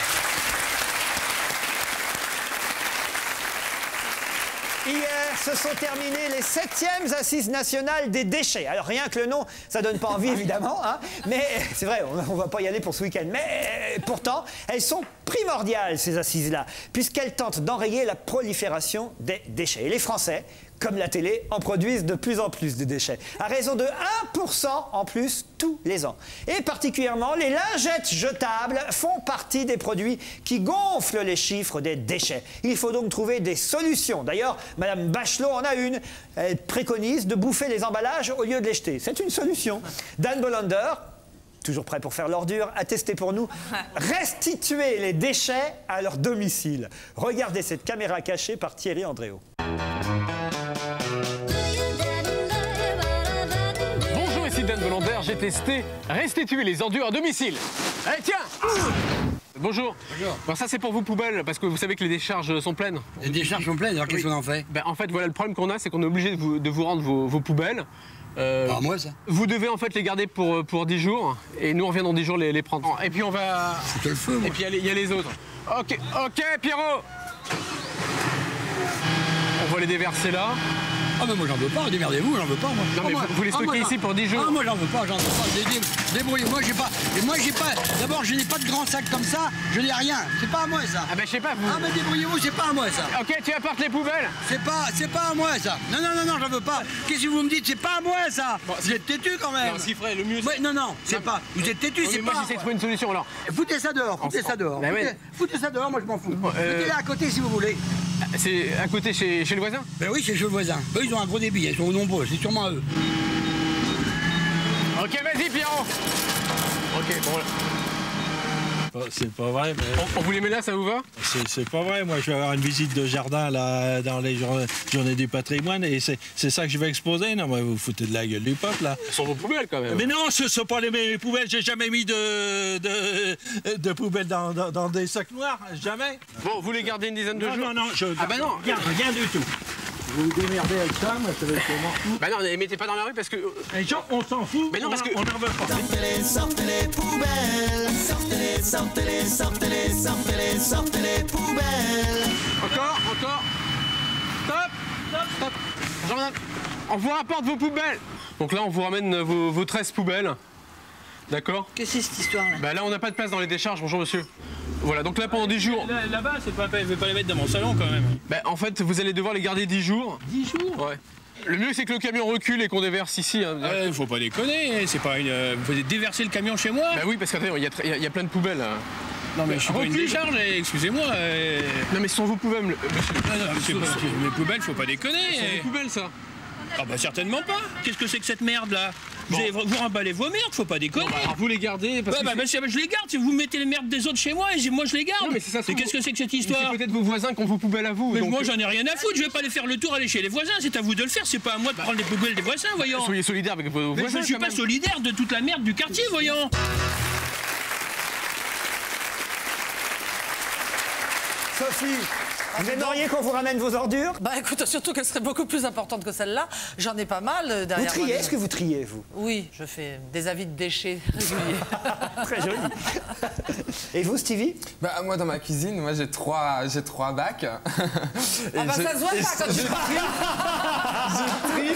Hier se sont terminées les 7e assises nationales des déchets. Alors rien que le nom, ça donne pas envie évidemment, hein, mais c'est vrai, on va pas y aller pour ce week-end. Mais pourtant, elles sont primordiales ces assises-là, puisqu'elles tentent d'enrayer la prolifération des déchets. Et les Français, comme la télé, en produisent de plus en plus de déchets, à raison de 1% en plus tous les ans. Et particulièrement, les lingettes jetables font partie des produits qui gonflent les chiffres des déchets. Il faut donc trouver des solutions. D'ailleurs, Madame Bachelot en a une. Elle préconise de bouffer les emballages au lieu de les jeter. C'est une solution. Dan Bolander, toujours prêt pour faire l'ordure, a testé pour nous restituer les déchets à leur domicile. Regardez cette caméra cachée par Thierry Andréau. Bonjour, ici Dan Bolander, j'ai testé restituer les ordures à domicile. Allez, tiens! Bonjour. Bonjour. Alors ça c'est pour vos poubelles, parce que vous savez que les décharges sont pleines. Les décharges sont pleines, alors qu'est-ce qu'on en fait? En fait, voilà, le problème qu'on a, c'est qu'on est obligé de vous rendre vos poubelles. Pas moi, ça. Vous devez en fait les garder pour 10 jours, et nous on revient dans 10 jours les prendre. Et puis on va... C'est le feu, moi. Et puis il y a les autres. Ok, Pierrot. On va les déverser là. Ah mais moi j'en veux pas, démerdez-vous, j'en veux pas moi. Non mais vous les stockez ici pour 10 jours. Ah moi j'en veux pas, débrouillez. Moi j'ai pas, d'abord je n'ai pas de grand sac comme ça, je n'ai rien, c'est pas à moi ça. Ah ben je sais pas vous. Ah mais débrouillez-vous, c'est pas à moi ça. Ok, tu apportes les poubelles. C'est pas à moi ça. Non, j'en veux pas. Qu'est-ce que vous me dites, c'est pas à moi ça. Bon, vous êtes têtu quand même. Non, ce qui ferait le mieux. Ouais, non, c'est pas. Vous êtes têtu, c'est pas. Moi j'essaie de trouver une solution alors. Foutez ça dehors, foutez ça dehors. Foutez ça dehors, moi je m'en fous. Mettez-la à côté si vous voulez. C'est à côté chez le voisin? Ben oui, c'est chez le voisin. Eux, ils ont un gros débit, ils sont nombreux, c'est sûrement eux. Ok, vas-y, Pierrot. Ok, bon. C'est pas vrai, mais... On vous les met là, ça vous va? C'est pas vrai, moi je vais avoir une visite de jardin là, dans les journées du patrimoine et c'est ça que je vais exposer. Non, mais vous foutez de la gueule du peuple là. Ce sont vos poubelles quand même. Mais non, ce sont pas mes poubelles, j'ai jamais mis de poubelles dans des sacs noirs, jamais. Bon, vous les gardez une dizaine de jours? Non, ah bah non, rien du tout. Vous vous démerdez avec ça, moi ça va être comment? Bah non, ne mettez pas dans la rue parce que... Les gens, on s'en fout, mais non, parce que... on n'en veut pas. Sortez les poubelles, sortez les poubelles. Encore. Stop. Jean-Madame, on vous rapporte vos poubelles. Donc là, on vous ramène vos 13 poubelles. D'accord? Qu'est-ce que c'est cette histoire-là? Bah là, on n'a pas de place dans les décharges. Bonjour, monsieur. Voilà, donc là, pendant 10 jours... Là-bas, je vais pas les mettre dans mon salon, quand même. Bah, en fait, vous allez devoir les garder 10 jours. 10 jours? Ouais. Le mieux, c'est que le camion recule et qu'on déverse ici. Hein. Faut pas déconner, c'est pas une... Vous pouvez déverser le camion chez moi? Bah oui, parce qu'il y a plein de poubelles. Non, mais je suis pas une décharge, excusez-moi. Non, mais ce sont vos poubelles, monsieur. Non, mes poubelles, faut pas déconner. C'est vos poubelles, ça. Ah bah certainement pas. Qu'est-ce que c'est que cette merde là? Vous remballez vos merdes, faut pas déconner. Bon, alors vous les gardez parce que je les garde. Si vous mettez les merdes des autres chez moi, et moi je les garde. Non, mais c'est ça. Qu'est-ce que c'est que cette histoire? C'est peut-être vos voisins qui ont vos poubelles à vous. Mais donc... moi j'en ai rien à foutre. Je vais pas aller faire le tour, aller chez les voisins. C'est à vous de le faire. C'est pas à moi de prendre les poubelles des voisins, voyons. Soyez solidaire avec vos voisins. Mais je suis pas solidaire de toute la merde du quartier, voyons. Sophie, vous aimeriez qu'on vous ramène vos ordures? Bah écoute, surtout qu'elle serait beaucoup plus importante que celle-là. J'en ai pas mal derrière. Vous triez? Est-ce que vous triez, vous? Oui, je fais des avis de déchets réguliers. Très joli. Et vous, Stevie? Bah, moi, dans ma cuisine, moi, j'ai trois bacs. Ah bah ça se voit pas quand tu parles. Je trie.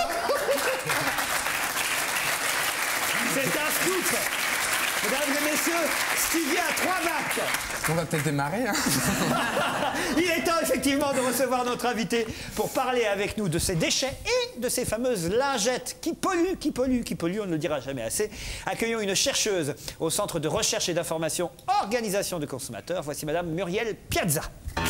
C'est un scoop. Mesdames et messieurs, Stevie a 3 bacs. On va peut-être démarrer. Hein. Il est temps effectivement de recevoir notre invité pour parler avec nous de ces déchets et de ces fameuses lingettes qui polluent, on ne le dira jamais assez. Accueillons une chercheuse au Centre de recherche et d'information Organisation de consommateurs. Voici Madame Muriel Piazza.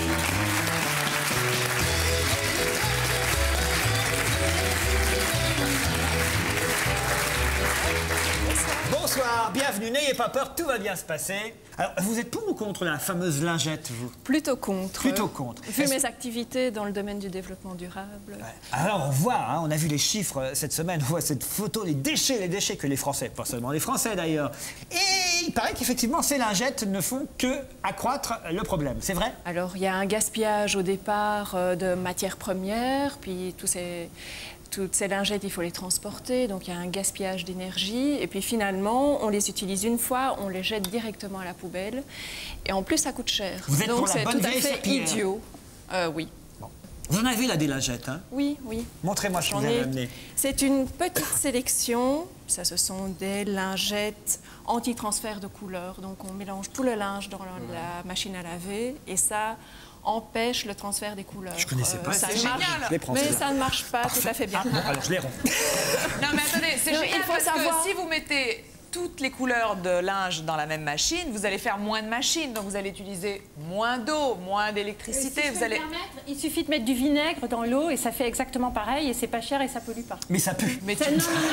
Bonsoir, bienvenue, n'ayez pas peur, tout va bien se passer. Alors, vous êtes pour ou contre la fameuse lingette, vous? Plutôt contre. Plutôt contre. Vu mes activités dans le domaine du développement durable. Ouais. Alors, on voit, hein, on a vu les chiffres cette semaine, on voit cette photo, les déchets que les Français, pas seulement les Français d'ailleurs. Et il paraît qu'effectivement, ces lingettes ne font que accroître le problème, c'est vrai? Alors, il y a un gaspillage au départ de matières premières, puis toutes ces lingettes, il faut les transporter, donc il y a un gaspillage d'énergie. Et puis finalement, on les utilise une fois, on les jette directement à la poubelle. Et en plus, ça coûte cher. Vous êtes donc pour la c'est bonne tout à vieille fait serpillière. idiot. Oui. Bon. Vous en avez là des lingettes, hein? Oui, oui. Montrez-moi ce que vous avez amené. C'est une petite sélection. Ça, ce sont des lingettes anti-transfert de couleur. Donc on mélange tout le linge dans la machine à laver. Et ça empêche le transfert des couleurs. Je connaissais pas. Ça C'est marche, génial. mais ça ne marche pas tout à fait bien. Alors je les romps. Non mais attendez, c'est Non, génial il faut parce savoir- que si vous mettez toutes les couleurs de linge dans la même machine, vous allez faire moins de machines, donc vous allez utiliser moins d'eau, moins d'électricité. Si je Vous peux me allez... permettre, il suffit de mettre du vinaigre dans l'eau et ça fait exactement pareil et c'est pas cher et ça pollue pas. Mais ça pue. Mais Non,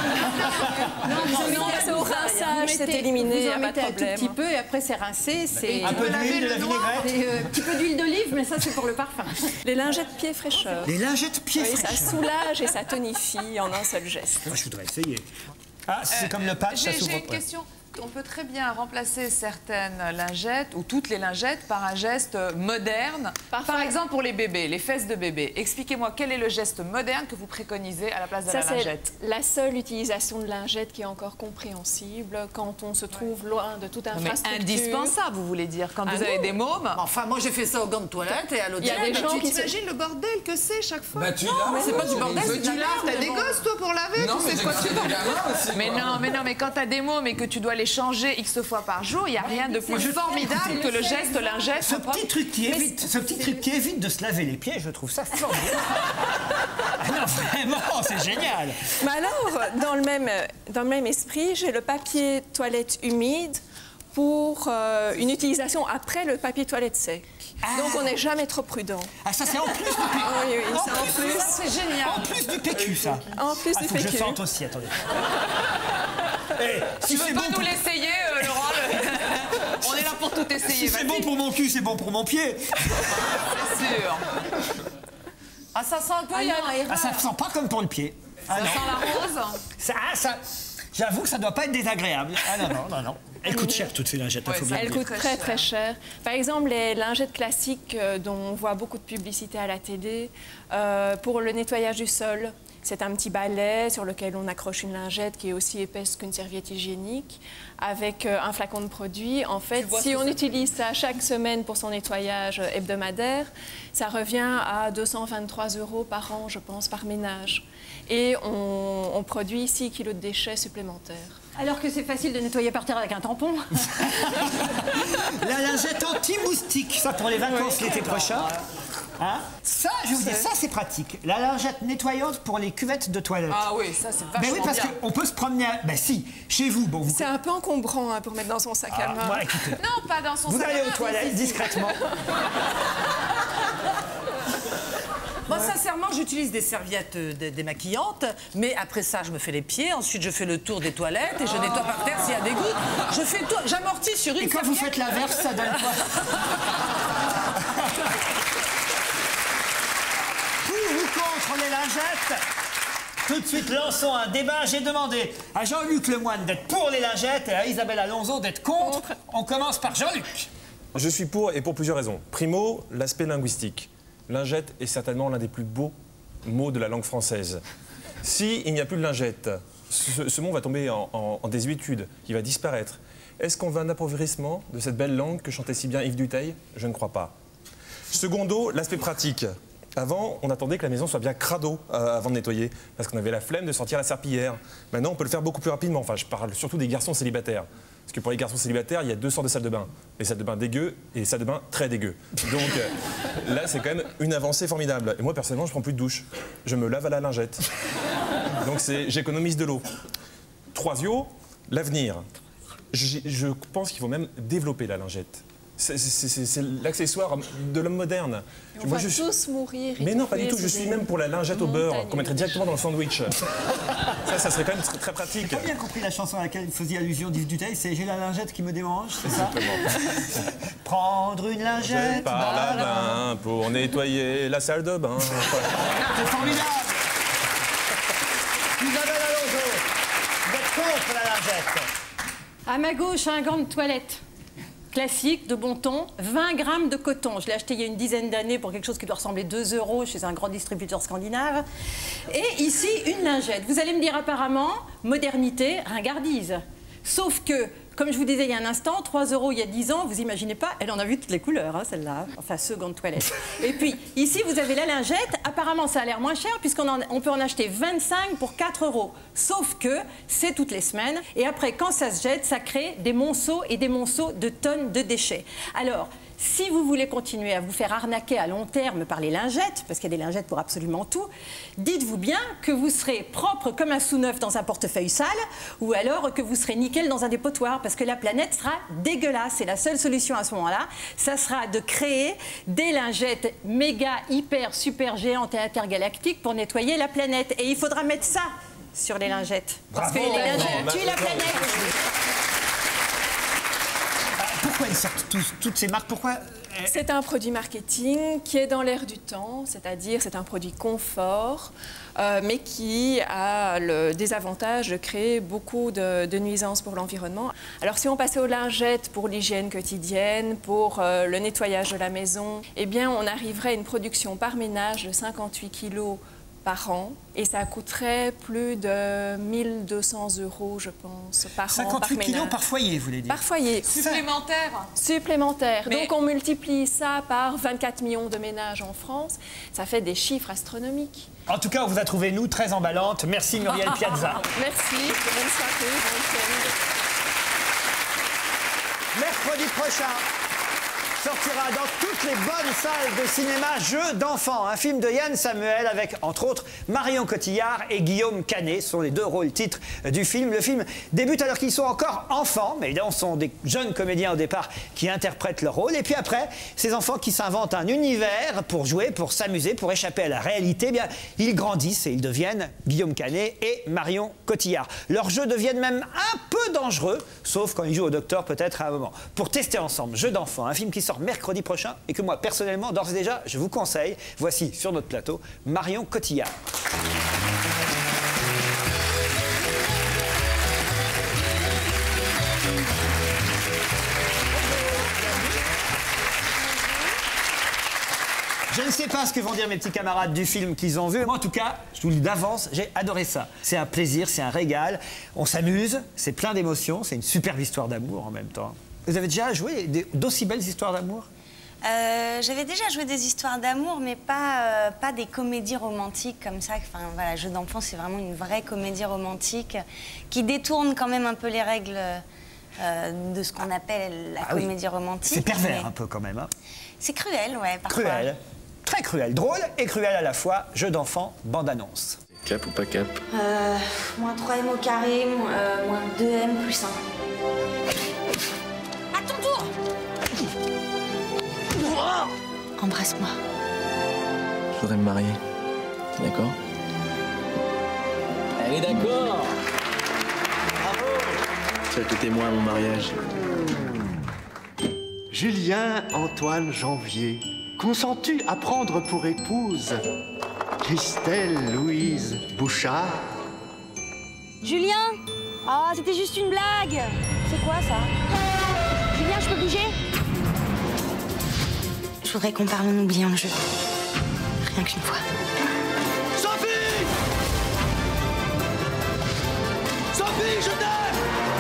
c'est au rinçage, c'est éliminé, vous y a en pas de mettez un tout problème. petit peu et après c'est rincé. C'est Un peu d'huile, de la vinaigrette. un petit peu d'huile d'olive, mais ça c'est pour le parfum. Les lingettes pieds fraîcheur. Les lingettes pieds Oui, ça fraîcheurs. soulage et ça tonifie en un seul geste. Moi, je voudrais essayer. Ah, c'est comme le patch, ça J'ai s'ouvre une pas. question. On peut très bien remplacer certaines lingettes, ou toutes les lingettes, par un geste moderne. Par exemple, pour les bébés, les fesses de bébé. Expliquez-moi quel est le geste moderne que vous préconisez à la place de la Ça, lingette. c'est la seule utilisation de lingette qui est encore compréhensible quand on se trouve loin de toute Mais infrastructure. indispensable, vous voulez dire, quand Ah vous avez non. des mômes. Enfin, moi j'ai fait ça au gant de toilette et à l'autre. Il y a des gens qui T'imagines le bordel que c'est chaque fois? Bah, tu Non, mais c'est pas du bordel, c'est de la merde. T'as des gosses, toi, pour laver? Non, Tu mais sais j'ai quoi, grandi tu des gamins aussi. Mais moi. non, mais quand t'as des mômes et que tu dois les changer X fois par jour, il n'y a rien de plus formidable que le geste lingette. Ce petit truc qui évite de se laver les pieds, je trouve ça formidable. Ah non, vraiment, c'est génial. Mais alors, dans le même esprit, j'ai le papier toilette humide pour une utilisation après le papier toilette sec. Donc on n'est jamais trop prudent. Ah, ça c'est en plus du PQ. Ah oui, oui, En c'est en plus. C'est génial. En plus du PQ, ça. En plus Ah, du faut que je PQ. sente aussi, attendez. Eh, Tu veux pas nous l'essayer, Laurent? On est là pour tout essayer. Si c'est bon pour mon cul, c'est bon pour mon pied. C'est sûr. Ah, ça sent un peu. Ah, ça sent pas comme pour le pied. Ah, Ça non. sent la rose. Ça, j'avoue que ça doit pas être désagréable. Ah non, non. Elles coûtent cher toutes ces lingettes, il faut bien le Elles dire. coûtent très très cher. Par exemple, les lingettes classiques dont on voit beaucoup de publicité à la télé, pour le nettoyage du sol, c'est un petit balai sur lequel on accroche une lingette qui est aussi épaisse qu'une serviette hygiénique, avec un flacon de produit. En fait, si on utilise ça chaque semaine pour son nettoyage hebdomadaire, ça revient à 223 € par an, je pense, par ménage. Et on produit 6 kilos de déchets supplémentaires. Alors que c'est facile de nettoyer par terre avec un tampon. La lingette anti-moustique, ça pour les vacances l'été prochain. Hein? Ça, je vais vous dire, ça c'est pratique. La lingette nettoyante pour les cuvettes de toilette. Ah oui, ça c'est vachement Ben oui, parce bien. qu'on peut se promener. Ben si, chez vous, bon, vous. C'est un peu encombrant pour mettre dans son sac à main. Moi, écoutez. Non, pas dans son Vous sac à allez main, aux toilettes discrètement. Moi, sincèrement, j'utilise des serviettes démaquillantes, mais après ça, je me fais les pieds, ensuite je fais le tour des toilettes et je nettoie par terre s'il y a des gouttes. Je fais tout, j'amortis sur une Et quand vous faites l'inverse, ça donne quoi? Pour ou contre les lingettes? Tout de suite, lançons un débat. J'ai demandé à Jean-Luc Lemoyne d'être pour les lingettes et à Isabelle Alonso d'être contre. On commence par Jean-Luc. Je suis pour et pour plusieurs raisons. Primo, l'aspect linguistique. Lingette est certainement l'un des plus beaux mots de la langue française. S'il n'y a plus de lingette, ce mot va tomber en désuétude, il va disparaître. Est-ce qu'on veut un appauvrissement de cette belle langue que chantait si bien Yves Duteil? Je ne crois pas. Secondo, l'aspect pratique. Avant, on attendait que la maison soit bien crado avant de nettoyer, parce qu'on avait la flemme de sortir la serpillière. Maintenant, on peut le faire beaucoup plus rapidement. Enfin, je parle surtout des garçons célibataires. Parce que pour les garçons célibataires, il y a 2 sortes de salles de bain. Les salles de bain dégueu et les salles de bain très dégueu. Donc là, c'est quand même une avancée formidable. Et moi, personnellement, je prends plus de douche. Je me lave à la lingette. Donc j'économise de l'eau. Troisio, l'avenir. Je pense qu'il faut même développer la lingette. C'est l'accessoire de l'homme moderne. On va tous mourir. Mais non, pas du tout. Je suis même pour la lingette au beurre qu'on mettrait directement dans le sandwich. Ça serait quand même très pratique. J'ai pas bien compris la chanson à laquelle vous faisiez allusion d'Yves Duteil. C'est J'ai la lingette qui me démange, c'est ça? Prendre une lingette par la main pour nettoyer la salle de bain. C'est formidable. Isabelle Alonso, vous êtes contre la lingette. À ma gauche, un gant de toilette. Classique, de bon ton, 20 grammes de coton. Je l'ai acheté il y a une dizaine d'années pour quelque chose qui doit ressembler 2 € chez un grand distributeur scandinave. Et ici, une lingette. Vous allez me dire apparemment, modernité, ringardise. Sauf que, comme je vous disais il y a un instant, 3 € il y a 10 ans, vous imaginez pas, elle en a vu toutes les couleurs, hein, celle-là. Enfin, ce gant de toilette. Et puis, ici, vous avez la lingette. Apparemment, ça a l'air moins cher, puisqu'on peut en acheter 25 pour 4 €. Sauf que, c'est toutes les semaines. Et après, quand ça se jette, ça crée des monceaux et des monceaux de tonnes de déchets. Alors, si vous voulez continuer à vous faire arnaquer à long terme par les lingettes, parce qu'il y a des lingettes pour absolument tout, dites-vous bien que vous serez propre comme un sous-neuf dans un portefeuille sale, ou alors que vous serez nickel dans un dépotoir, parce que la planète sera dégueulasse. Et la seule solution à ce moment-là, ça sera de créer des lingettes méga, hyper, super géantes et intergalactiques pour nettoyer la planète. Et il faudra mettre ça sur les lingettes. Parce que les lingettes tuent la planète. Pourquoi ils sortent toutes ces marques? Pourquoi C'est un produit marketing qui est dans l'air du temps, c'est-à-dire c'est un produit confort, mais qui a le désavantage de créer beaucoup de nuisances pour l'environnement. Alors si on passait aux lingettes pour l'hygiène quotidienne, pour le nettoyage de la maison, eh bien on arriverait à une production par ménage de 58 kilos par an, et ça coûterait plus de 1 200 €, je pense, par an, par 58 ménage. kilos par foyer, vous voulez dire? Par foyer. Supplémentaire. Supplémentaire. Mais... Donc on multiplie ça par 24 millions de ménages en France, ça fait des chiffres astronomiques. En tout cas, on vous a trouvé, nous, très emballante. Merci Muriel Piazza. Merci, bonne soirée, bon week-end. Mercredi prochain sortira dans toutes les bonnes salles de cinéma Jeux d'enfants, un film de Yann Samuel avec, entre autres, Marion Cotillard et Guillaume Canet. Ce sont les 2 rôles titres du film. Le film débute alors qu'ils sont encore enfants, mais évidemment, ce sont des jeunes comédiens au départ qui interprètent leur rôle. Et puis après, ces enfants qui s'inventent un univers pour jouer, pour s'amuser, pour échapper à la réalité, eh bien, ils grandissent et ils deviennent Guillaume Canet et Marion Cotillard. Leurs jeux deviennent même un peu dangereux, sauf quand ils jouent au docteur peut-être à un moment. Pour tester ensemble, Jeux d'enfants, un film qui sort mercredi prochain et que moi, personnellement, d'ores et déjà, je vous conseille. Voici, sur notre plateau, Marion Cotillard. Je ne sais pas ce que vont dire mes petits camarades du film qu'ils ont vu. Moi, en tout cas, je vous le dis d'avance, j'ai adoré ça. C'est un plaisir, c'est un régal. On s'amuse, c'est plein d'émotions, c'est une superbe histoire d'amour en même temps. Vous avez déjà joué d'aussi belles histoires d'amour? J'avais déjà joué des histoires d'amour, mais pas des comédies romantiques comme ça. Enfin, voilà, Jeux d'enfants, c'est vraiment une vraie comédie romantique qui détourne quand même un peu les règles de ce qu'on appelle la comédie romantique. C'est pervers un peu quand même. Hein. C'est cruel, ouais, parfois. Cruel, très cruel, drôle et cruel à la fois. Jeux d'enfants, bande-annonce. Cap ou pas cap? Moins 3m au carré, moins 2m plus 1. À ton tour! Embrasse-moi. Je voudrais me marier. T'es d'accord? Elle est d'accord. Bravo. Tu vas être témoin à mon mariage. Julien Antoine Janvier, consens-tu à prendre pour épouse Christelle Louise Bouchard? Julien? Ah, c'était juste une blague. C'est quoi ça? Julien, je peux bouger? Je voudrais qu'on parle en oubliant le jeu. Rien qu'une fois. Sophie! Sophie, je t'aime!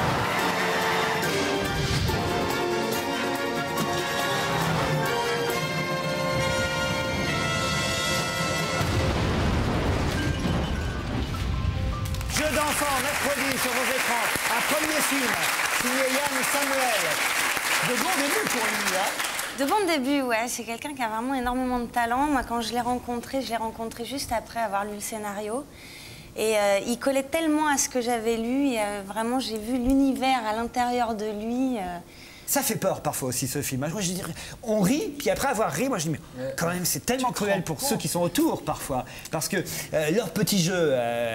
Jeux d'enfants, mercredi sur vos écrans. Un premier film, signé Yann Samuel. De bon début pour lui, hein? De bon début, ouais. C'est quelqu'un qui a vraiment énormément de talent. Moi, quand je l'ai rencontré juste après avoir lu le scénario. Et il collait tellement à ce que j'avais lu. Et, vraiment, j'ai vu l'univers à l'intérieur de lui. Ça fait peur parfois aussi ce film. Moi, je dirais, on rit, puis après avoir ri, moi je dis, mais quand même, c'est tellement cruel pour ceux qui sont autour parfois. Parce que leur petit jeu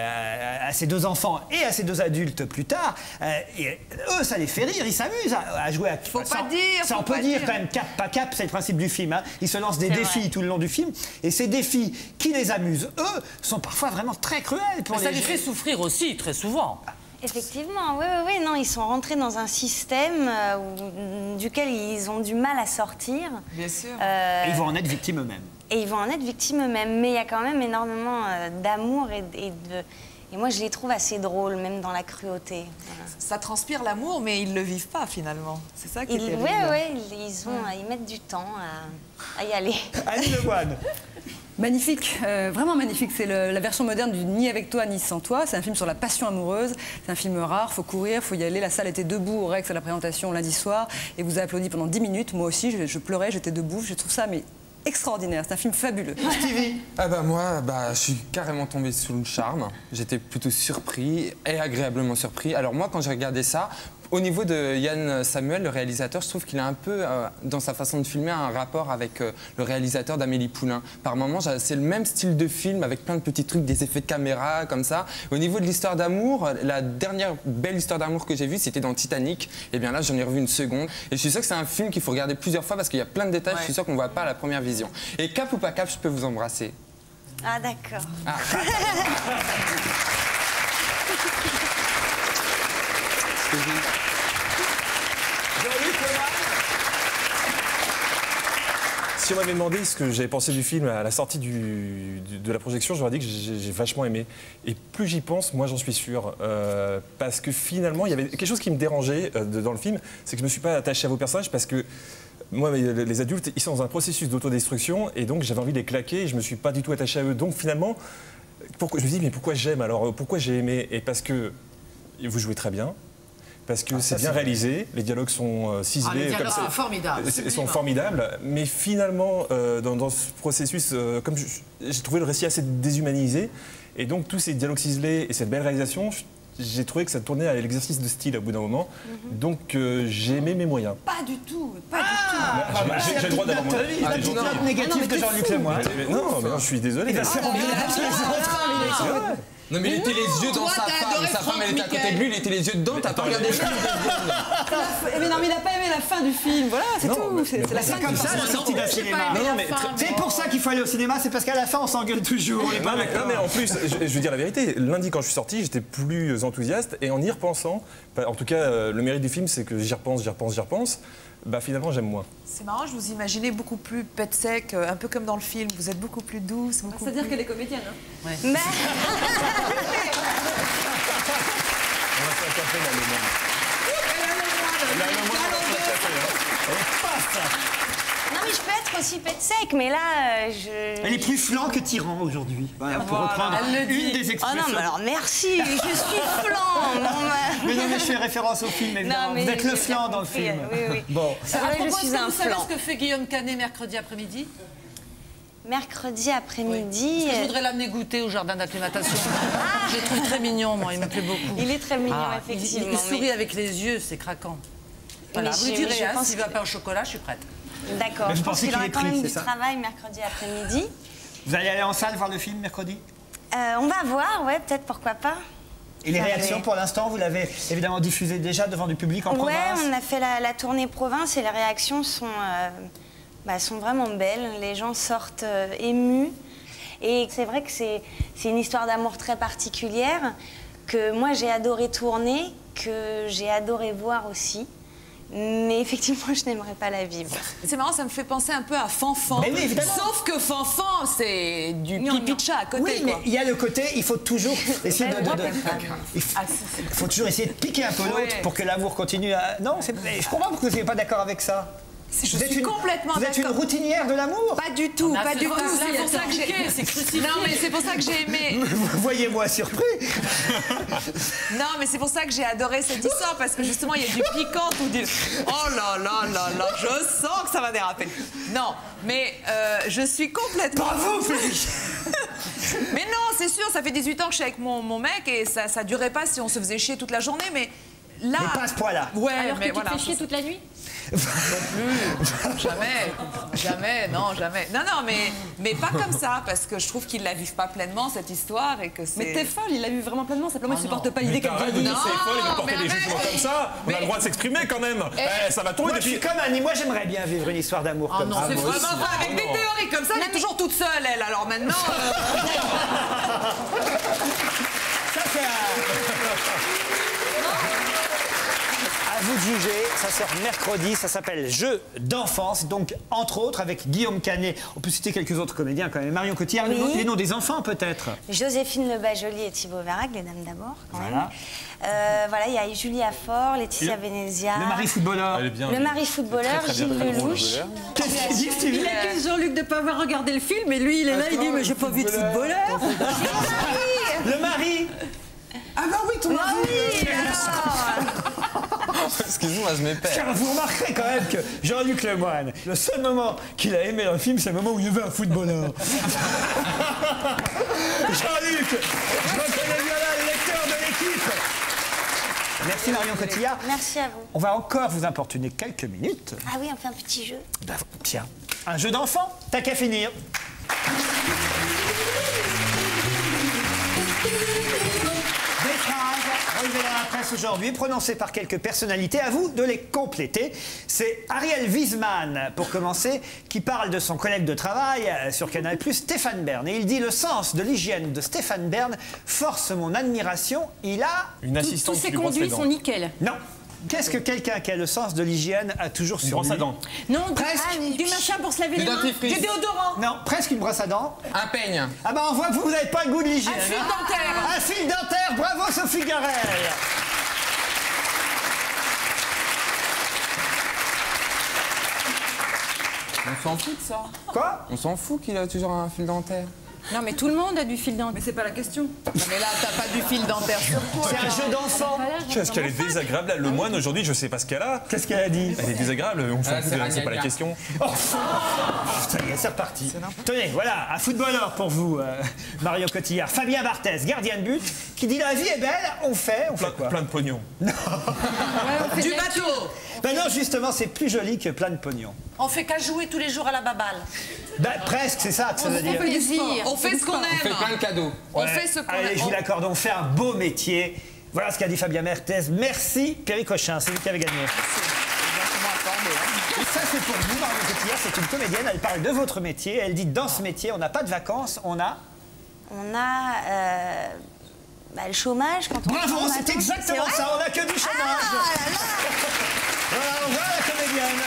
à ces deux enfants et à ces deux adultes plus tard, et eux, ça les fait rire, ils s'amusent à jouer à... Faut pas dire, ça, on peut dire quand même cap, pas cap, c'est le principe du film. Hein. Ils se lancent des défis tout le long du film, et ces défis qui les amusent, eux, sont parfois vraiment très cruels pour ça les fait souffrir aussi, très souvent. Effectivement, oui, non, ils sont rentrés dans un système duquel ils ont du mal à sortir. Bien sûr. Et ils vont en être victimes eux-mêmes. Et ils vont en être victimes eux-mêmes, mais il y a quand même énormément d'amour et moi, je les trouve assez drôles, même dans la cruauté. Voilà. Ça transpire l'amour, mais ils le vivent pas finalement. C'est ça qui est terrible. Oui, ils mettent du temps à y aller. Annie Lemoine. Magnifique, vraiment magnifique. C'est la version moderne du Ni avec toi, ni sans toi. C'est un film sur la passion amoureuse. C'est un film rare, faut courir, faut y aller. La salle était debout au Rex à la présentation lundi soir et vous avez applaudi pendant 10 minutes. Moi aussi, je pleurais, j'étais debout. Je trouve ça mais extraordinaire. C'est un film fabuleux. Stevie? Ah bah moi, je suis carrément tombé sous le charme. J'étais plutôt surpris et agréablement surpris. Alors moi, quand j'ai regardé ça, au niveau de Yann Samuel, le réalisateur, je trouve qu'il a un peu, dans sa façon de filmer, un rapport avec le réalisateur d'Amélie Poulain. Par moments, c'est le même style de film, avec plein de petits trucs, des effets de caméra, comme ça. Au niveau de l'histoire d'amour, la dernière belle histoire d'amour que j'ai vue, c'était dans Titanic. Et bien là, j'en ai revu une seconde. Et je suis sûr que c'est un film qu'il faut regarder plusieurs fois, parce qu'il y a plein de détails, je suis sûr qu'on ne voit pas à la première vision. Et cap ou pas cap, je peux vous embrasser. Ah, d'accord. Ah. Si on m'avait demandé ce que j'avais pensé du film à la sortie de la projection, j'aurais dit que j'ai vachement aimé. Et plus j'y pense, moins j'en suis sûr. Parce que finalement, il y avait quelque chose qui me dérangeait dans le film, c'est que je ne me suis pas attaché à vos personnages parce que moi, les adultes, ils sont dans un processus d'autodestruction et donc j'avais envie de les claquer et je ne me suis pas du tout attaché à eux. Donc finalement, je me dis, mais pourquoi j'aime alors? Pourquoi j'ai aimé? Et parce que vous jouez très bien. Parce que c'est bien réalisé, les dialogues sont ciselés. Les dialogues sont formidables. Ils sont formidables, mais finalement, dans ce processus, comme j'ai trouvé le récit assez déshumanisé, et donc tous ces dialogues ciselés et cette belle réalisation, j'ai trouvé que ça tournait à l'exercice de style au bout d'un moment. Donc j'ai aimé mes moyens. Pas du tout, pas du tout. J'ai le droit d'avoir mon avis. La petite note négative de Jean-Luc Lemoine. Non, mais non, je suis désolé. Il va se faire engueuler par tous les autres. Non mais il était les yeux dans sa femme, et sa femme elle était à côté de lui, il était les yeux dedans, t'as pas regardé le film. Mais non, mais il n'a pas aimé la fin du film, voilà, c'est tout. C'est la fin comme ça, la sortie d'un cinéma. C'est pour ça qu'il faut aller au cinéma, c'est parce qu'à la fin on s'engueule toujours. Non mais en plus, je veux dire la vérité, lundi quand je suis sorti, j'étais plus enthousiaste et en y repensant, en tout cas le mérite du film c'est que j'y repense, bah finalement j'aime moins. C'est marrant, je vous imaginais beaucoup plus pète sec, un peu comme dans le film. Vous êtes beaucoup plus douce. C'est-à-dire qu'elle est comédienne, hein? Mais... On va faire un café là, Non mais je peux être aussi pète sec, mais là Elle est plus flanc que tyran aujourd'hui. Voilà, pour reprendre une des expressions. Oh non mais alors merci, je suis flanc. Mais non mais je fais référence au film évidemment. Vous êtes le flanc dans le film. Oui. Bon. C'est vrai que je suis un Vous savez flanc. ce que fait Guillaume Canet mercredi après-midi? Mercredi après-midi. Parce que je voudrais l'amener goûter au jardin d'acclimatation. Je le trouve très mignon, moi, il me plaît beaucoup. Il est très mignon, effectivement. Il sourit avec les yeux, c'est craquant. Voilà, vous direz, s'il ne va pas au chocolat, je suis prête. D'accord, je pense qu'il aura quand même du travail mercredi après-midi. Vous allez aller en salle voir le film mercredi? On va voir, ouais, peut-être, pourquoi pas. Et les réactions pour l'instant, vous l'avez évidemment diffusé déjà devant du public en province? Ouais, on a fait la tournée province et les réactions sont vraiment belles. Les gens sortent émus. Et c'est vrai que c'est une histoire d'amour très particulière que moi j'ai adoré tourner, que j'ai adoré voir aussi. Mais effectivement, je n'aimerais pas la vivre. C'est marrant, ça me fait penser un peu à Fanfan. Mais oui, évidemment. Sauf que Fanfan, c'est du pipi de chat à côté. Oui, mais il y a le côté, il faut toujours essayer il faut toujours essayer de piquer un peu l'autre pour que l'amour continue à... Non, je comprends pourquoi vous n'êtes pas d'accord avec ça. Je suis complètement d'accord. Vous êtes une routinière de l'amour? Pas du tout, pas du tout. C'est pour ça que j'ai... Non, mais c'est pour ça que j'ai aimé... Voyez-moi surpris. Non, mais c'est pour ça que j'ai adoré cette histoire, parce que justement, il y a du piquant, tout du... Oh là là là là, je sens que ça va déraper. Non, mais je suis complètement... Bravo, Félix. Mais non, c'est sûr, ça fait 18 ans que je suis avec mon mec, et ça durerait pas si on se faisait chier toute la journée, mais... Là... Mais pas à ce point-là. Ouais, alors mais que tu te fais chier toute la nuit? Non plus, jamais, non, jamais. Non, mais pas comme ça, parce que je trouve qu'ils la vivent pas pleinement, cette histoire, et que c'est... Mais t'es folle, il l'a vu vraiment pleinement, simplement il supporte pas l'idée qu'elle va C'est dire. folle, il va porter des jugements comme ça. On a le droit de s'exprimer quand même. Ça va tomber Moi, je suis comme Annie, moi j'aimerais bien vivre une histoire d'amour comme ça. C'est vraiment pas avec des théories comme ça, elle est toujours toute seule, elle, alors maintenant... Ça, c'est à vous de juger, ça sort mercredi, ça s'appelle Jeux d'enfance, donc entre autres avec Guillaume Canet. On peut citer quelques autres comédiens quand même. Marion Cotillard, les noms des enfants peut-être. Joséphine Le Bajoli et Thibaut Verac, les dames d'abord quand même. Voilà, il y a Julia Faure, Laetitia Venezia. Le mari footballeur. Le mari footballeur, Gilles Lelouch. Qu'est-ce qu'il dit, Stevie? Il accuse Jean-Luc de ne pas avoir regardé le film, et lui il est là, il dit mais j'ai pas vu de footballeur. Le mari. Ah bah oui, ton mari. Excusez-moi, je m'épère. Car vous remarquerez quand même que Jean-Luc Lemoyne, le seul moment qu'il a aimé dans le film, c'est le moment où il y avait un footballeur. Jean-Luc, je reconnais bien là le lecteur de l'équipe. Merci Marion Cotillard. Merci à vous. On va encore vous importuner quelques minutes. Ah oui, on fait un petit jeu. Tiens, un jeu d'enfant, t'as qu'à finir. Des phrases relevées dans la presse aujourd'hui, prononcées par quelques personnalités. À vous de les compléter. C'est Ariel Wiesman, pour commencer, qui parle de son collègue de travail sur Canal+, Stéphane Bern. Et il dit « Le sens de l'hygiène de Stéphane Bern force mon admiration. Il a... » Une assistante Tous ses qui lui brosse les conduits dents. sont nickel. Non. Qu'est-ce que quelqu'un qui a le sens de l'hygiène a toujours sur brosse lui? à dents. Non, Presque. du machin pour se laver Du les mains. dentifrice. Du déodorant. Non, presque une brosse à dents. Un peigne. Ah bah on voit que vous n'avez pas le goût de l'hygiène. Un fil dentaire. Un fil dentaire, bravo Sophie Garel. On s'en fout de ça. Quoi? On s'en fout qu'il a toujours un fil dentaire. Non mais tout le monde a du fil dentaire. Mais c'est pas la question. Non, mais là, t'as pas du fil dentaire sur toi. C'est un jeu d'enfant. Qu'est-ce qu'elle est désagréable, là. Le moine aujourd'hui, je sais pas ce qu'elle a. Qu'est-ce qu'elle a dit? Elle est désagréable, on s'en fout, c'est pas la question. Oh, ça y est, c'est reparti. Tenez, voilà, un footballeur pour vous, Marion Cotillard. Fabien Barthez, gardien de but, qui dit la vie est belle, on fait quoi? Plein de pognon. Du bateau. Ben non, justement, c'est plus joli que plein de pognon. On fait qu'à jouer tous les jours à la baballe. Ben presque, c'est ça que ça veut dire. On fait ce qu'on On fait aime. plein de cadeaux. On fait ce qu'on Allez, aime. je vous l'accorde, on fait un beau métier. Voilà ce qu'a dit Fabien Barthez. Merci, Perry Cochin, c'est vous qui avez gagné. Et ça, c'est pour vous, Marion Cotillard, c'est une comédienne, elle parle de votre métier. Elle dit, dans ce métier, on n'a pas de vacances, on a... On a le chômage quand on... Bravo, c'est exactement ça, on n'a que du chômage. Voilà, on voit la comédienne.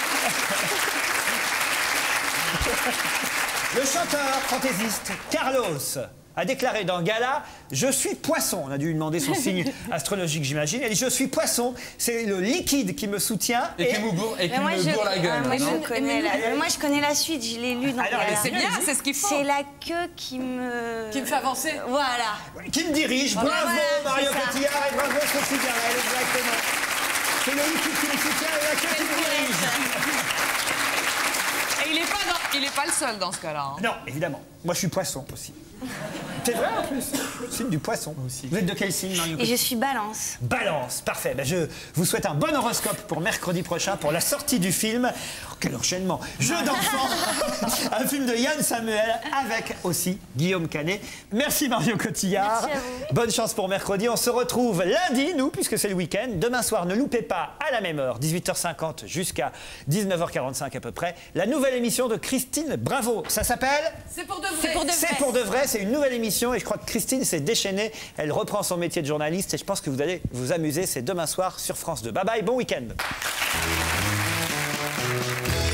Le chanteur fantaisiste Carlos a déclaré dans Gala « Je suis poisson ». On a dû lui demander son signe astrologique, j'imagine. Elle dit « Je suis poisson, c'est le liquide qui me soutient. » Et qui me bourre la gueule. Moi, je connais la suite, je l'ai lu dans Alors, Gala. C'est bien, c'est ce qu'il faut. C'est la queue qui me fait avancer. Voilà. Qui me dirige. Bravo, Voilà, Marion c'est ça. Cotillard, et bravo Sophie Garel, exactement. C'est le liquide qui me soutient et la queue qui me dirige. Et il est pas le seul dans ce cas-là. Hein. Non, évidemment. Moi, je suis poisson aussi. C'est vrai en plus. Signe du poisson. Vous êtes de quel signe, Marion? Et je suis Balance. Balance, parfait. Ben, je vous souhaite un bon horoscope pour mercredi prochain, pour la sortie du film. Oh, quel enchaînement! Jeu d'enfant, un film de Yann Samuel avec aussi Guillaume Canet. Merci Marion Cotillard. Merci à vous. Bonne chance pour mercredi. On se retrouve lundi, nous, puisque c'est le week-end. Demain soir, ne loupez pas à la même heure, 18h50 jusqu'à 19h45 à peu près, la nouvelle émission de Christine Bravo. Ça s'appelle C'est pour de vrai. C'est pour de vrai, c'est une nouvelle émission et je crois que Christine s'est déchaînée. Elle reprend son métier de journaliste et je pense que vous allez vous amuser. C'est demain soir sur France 2. Bye bye, bon week-end.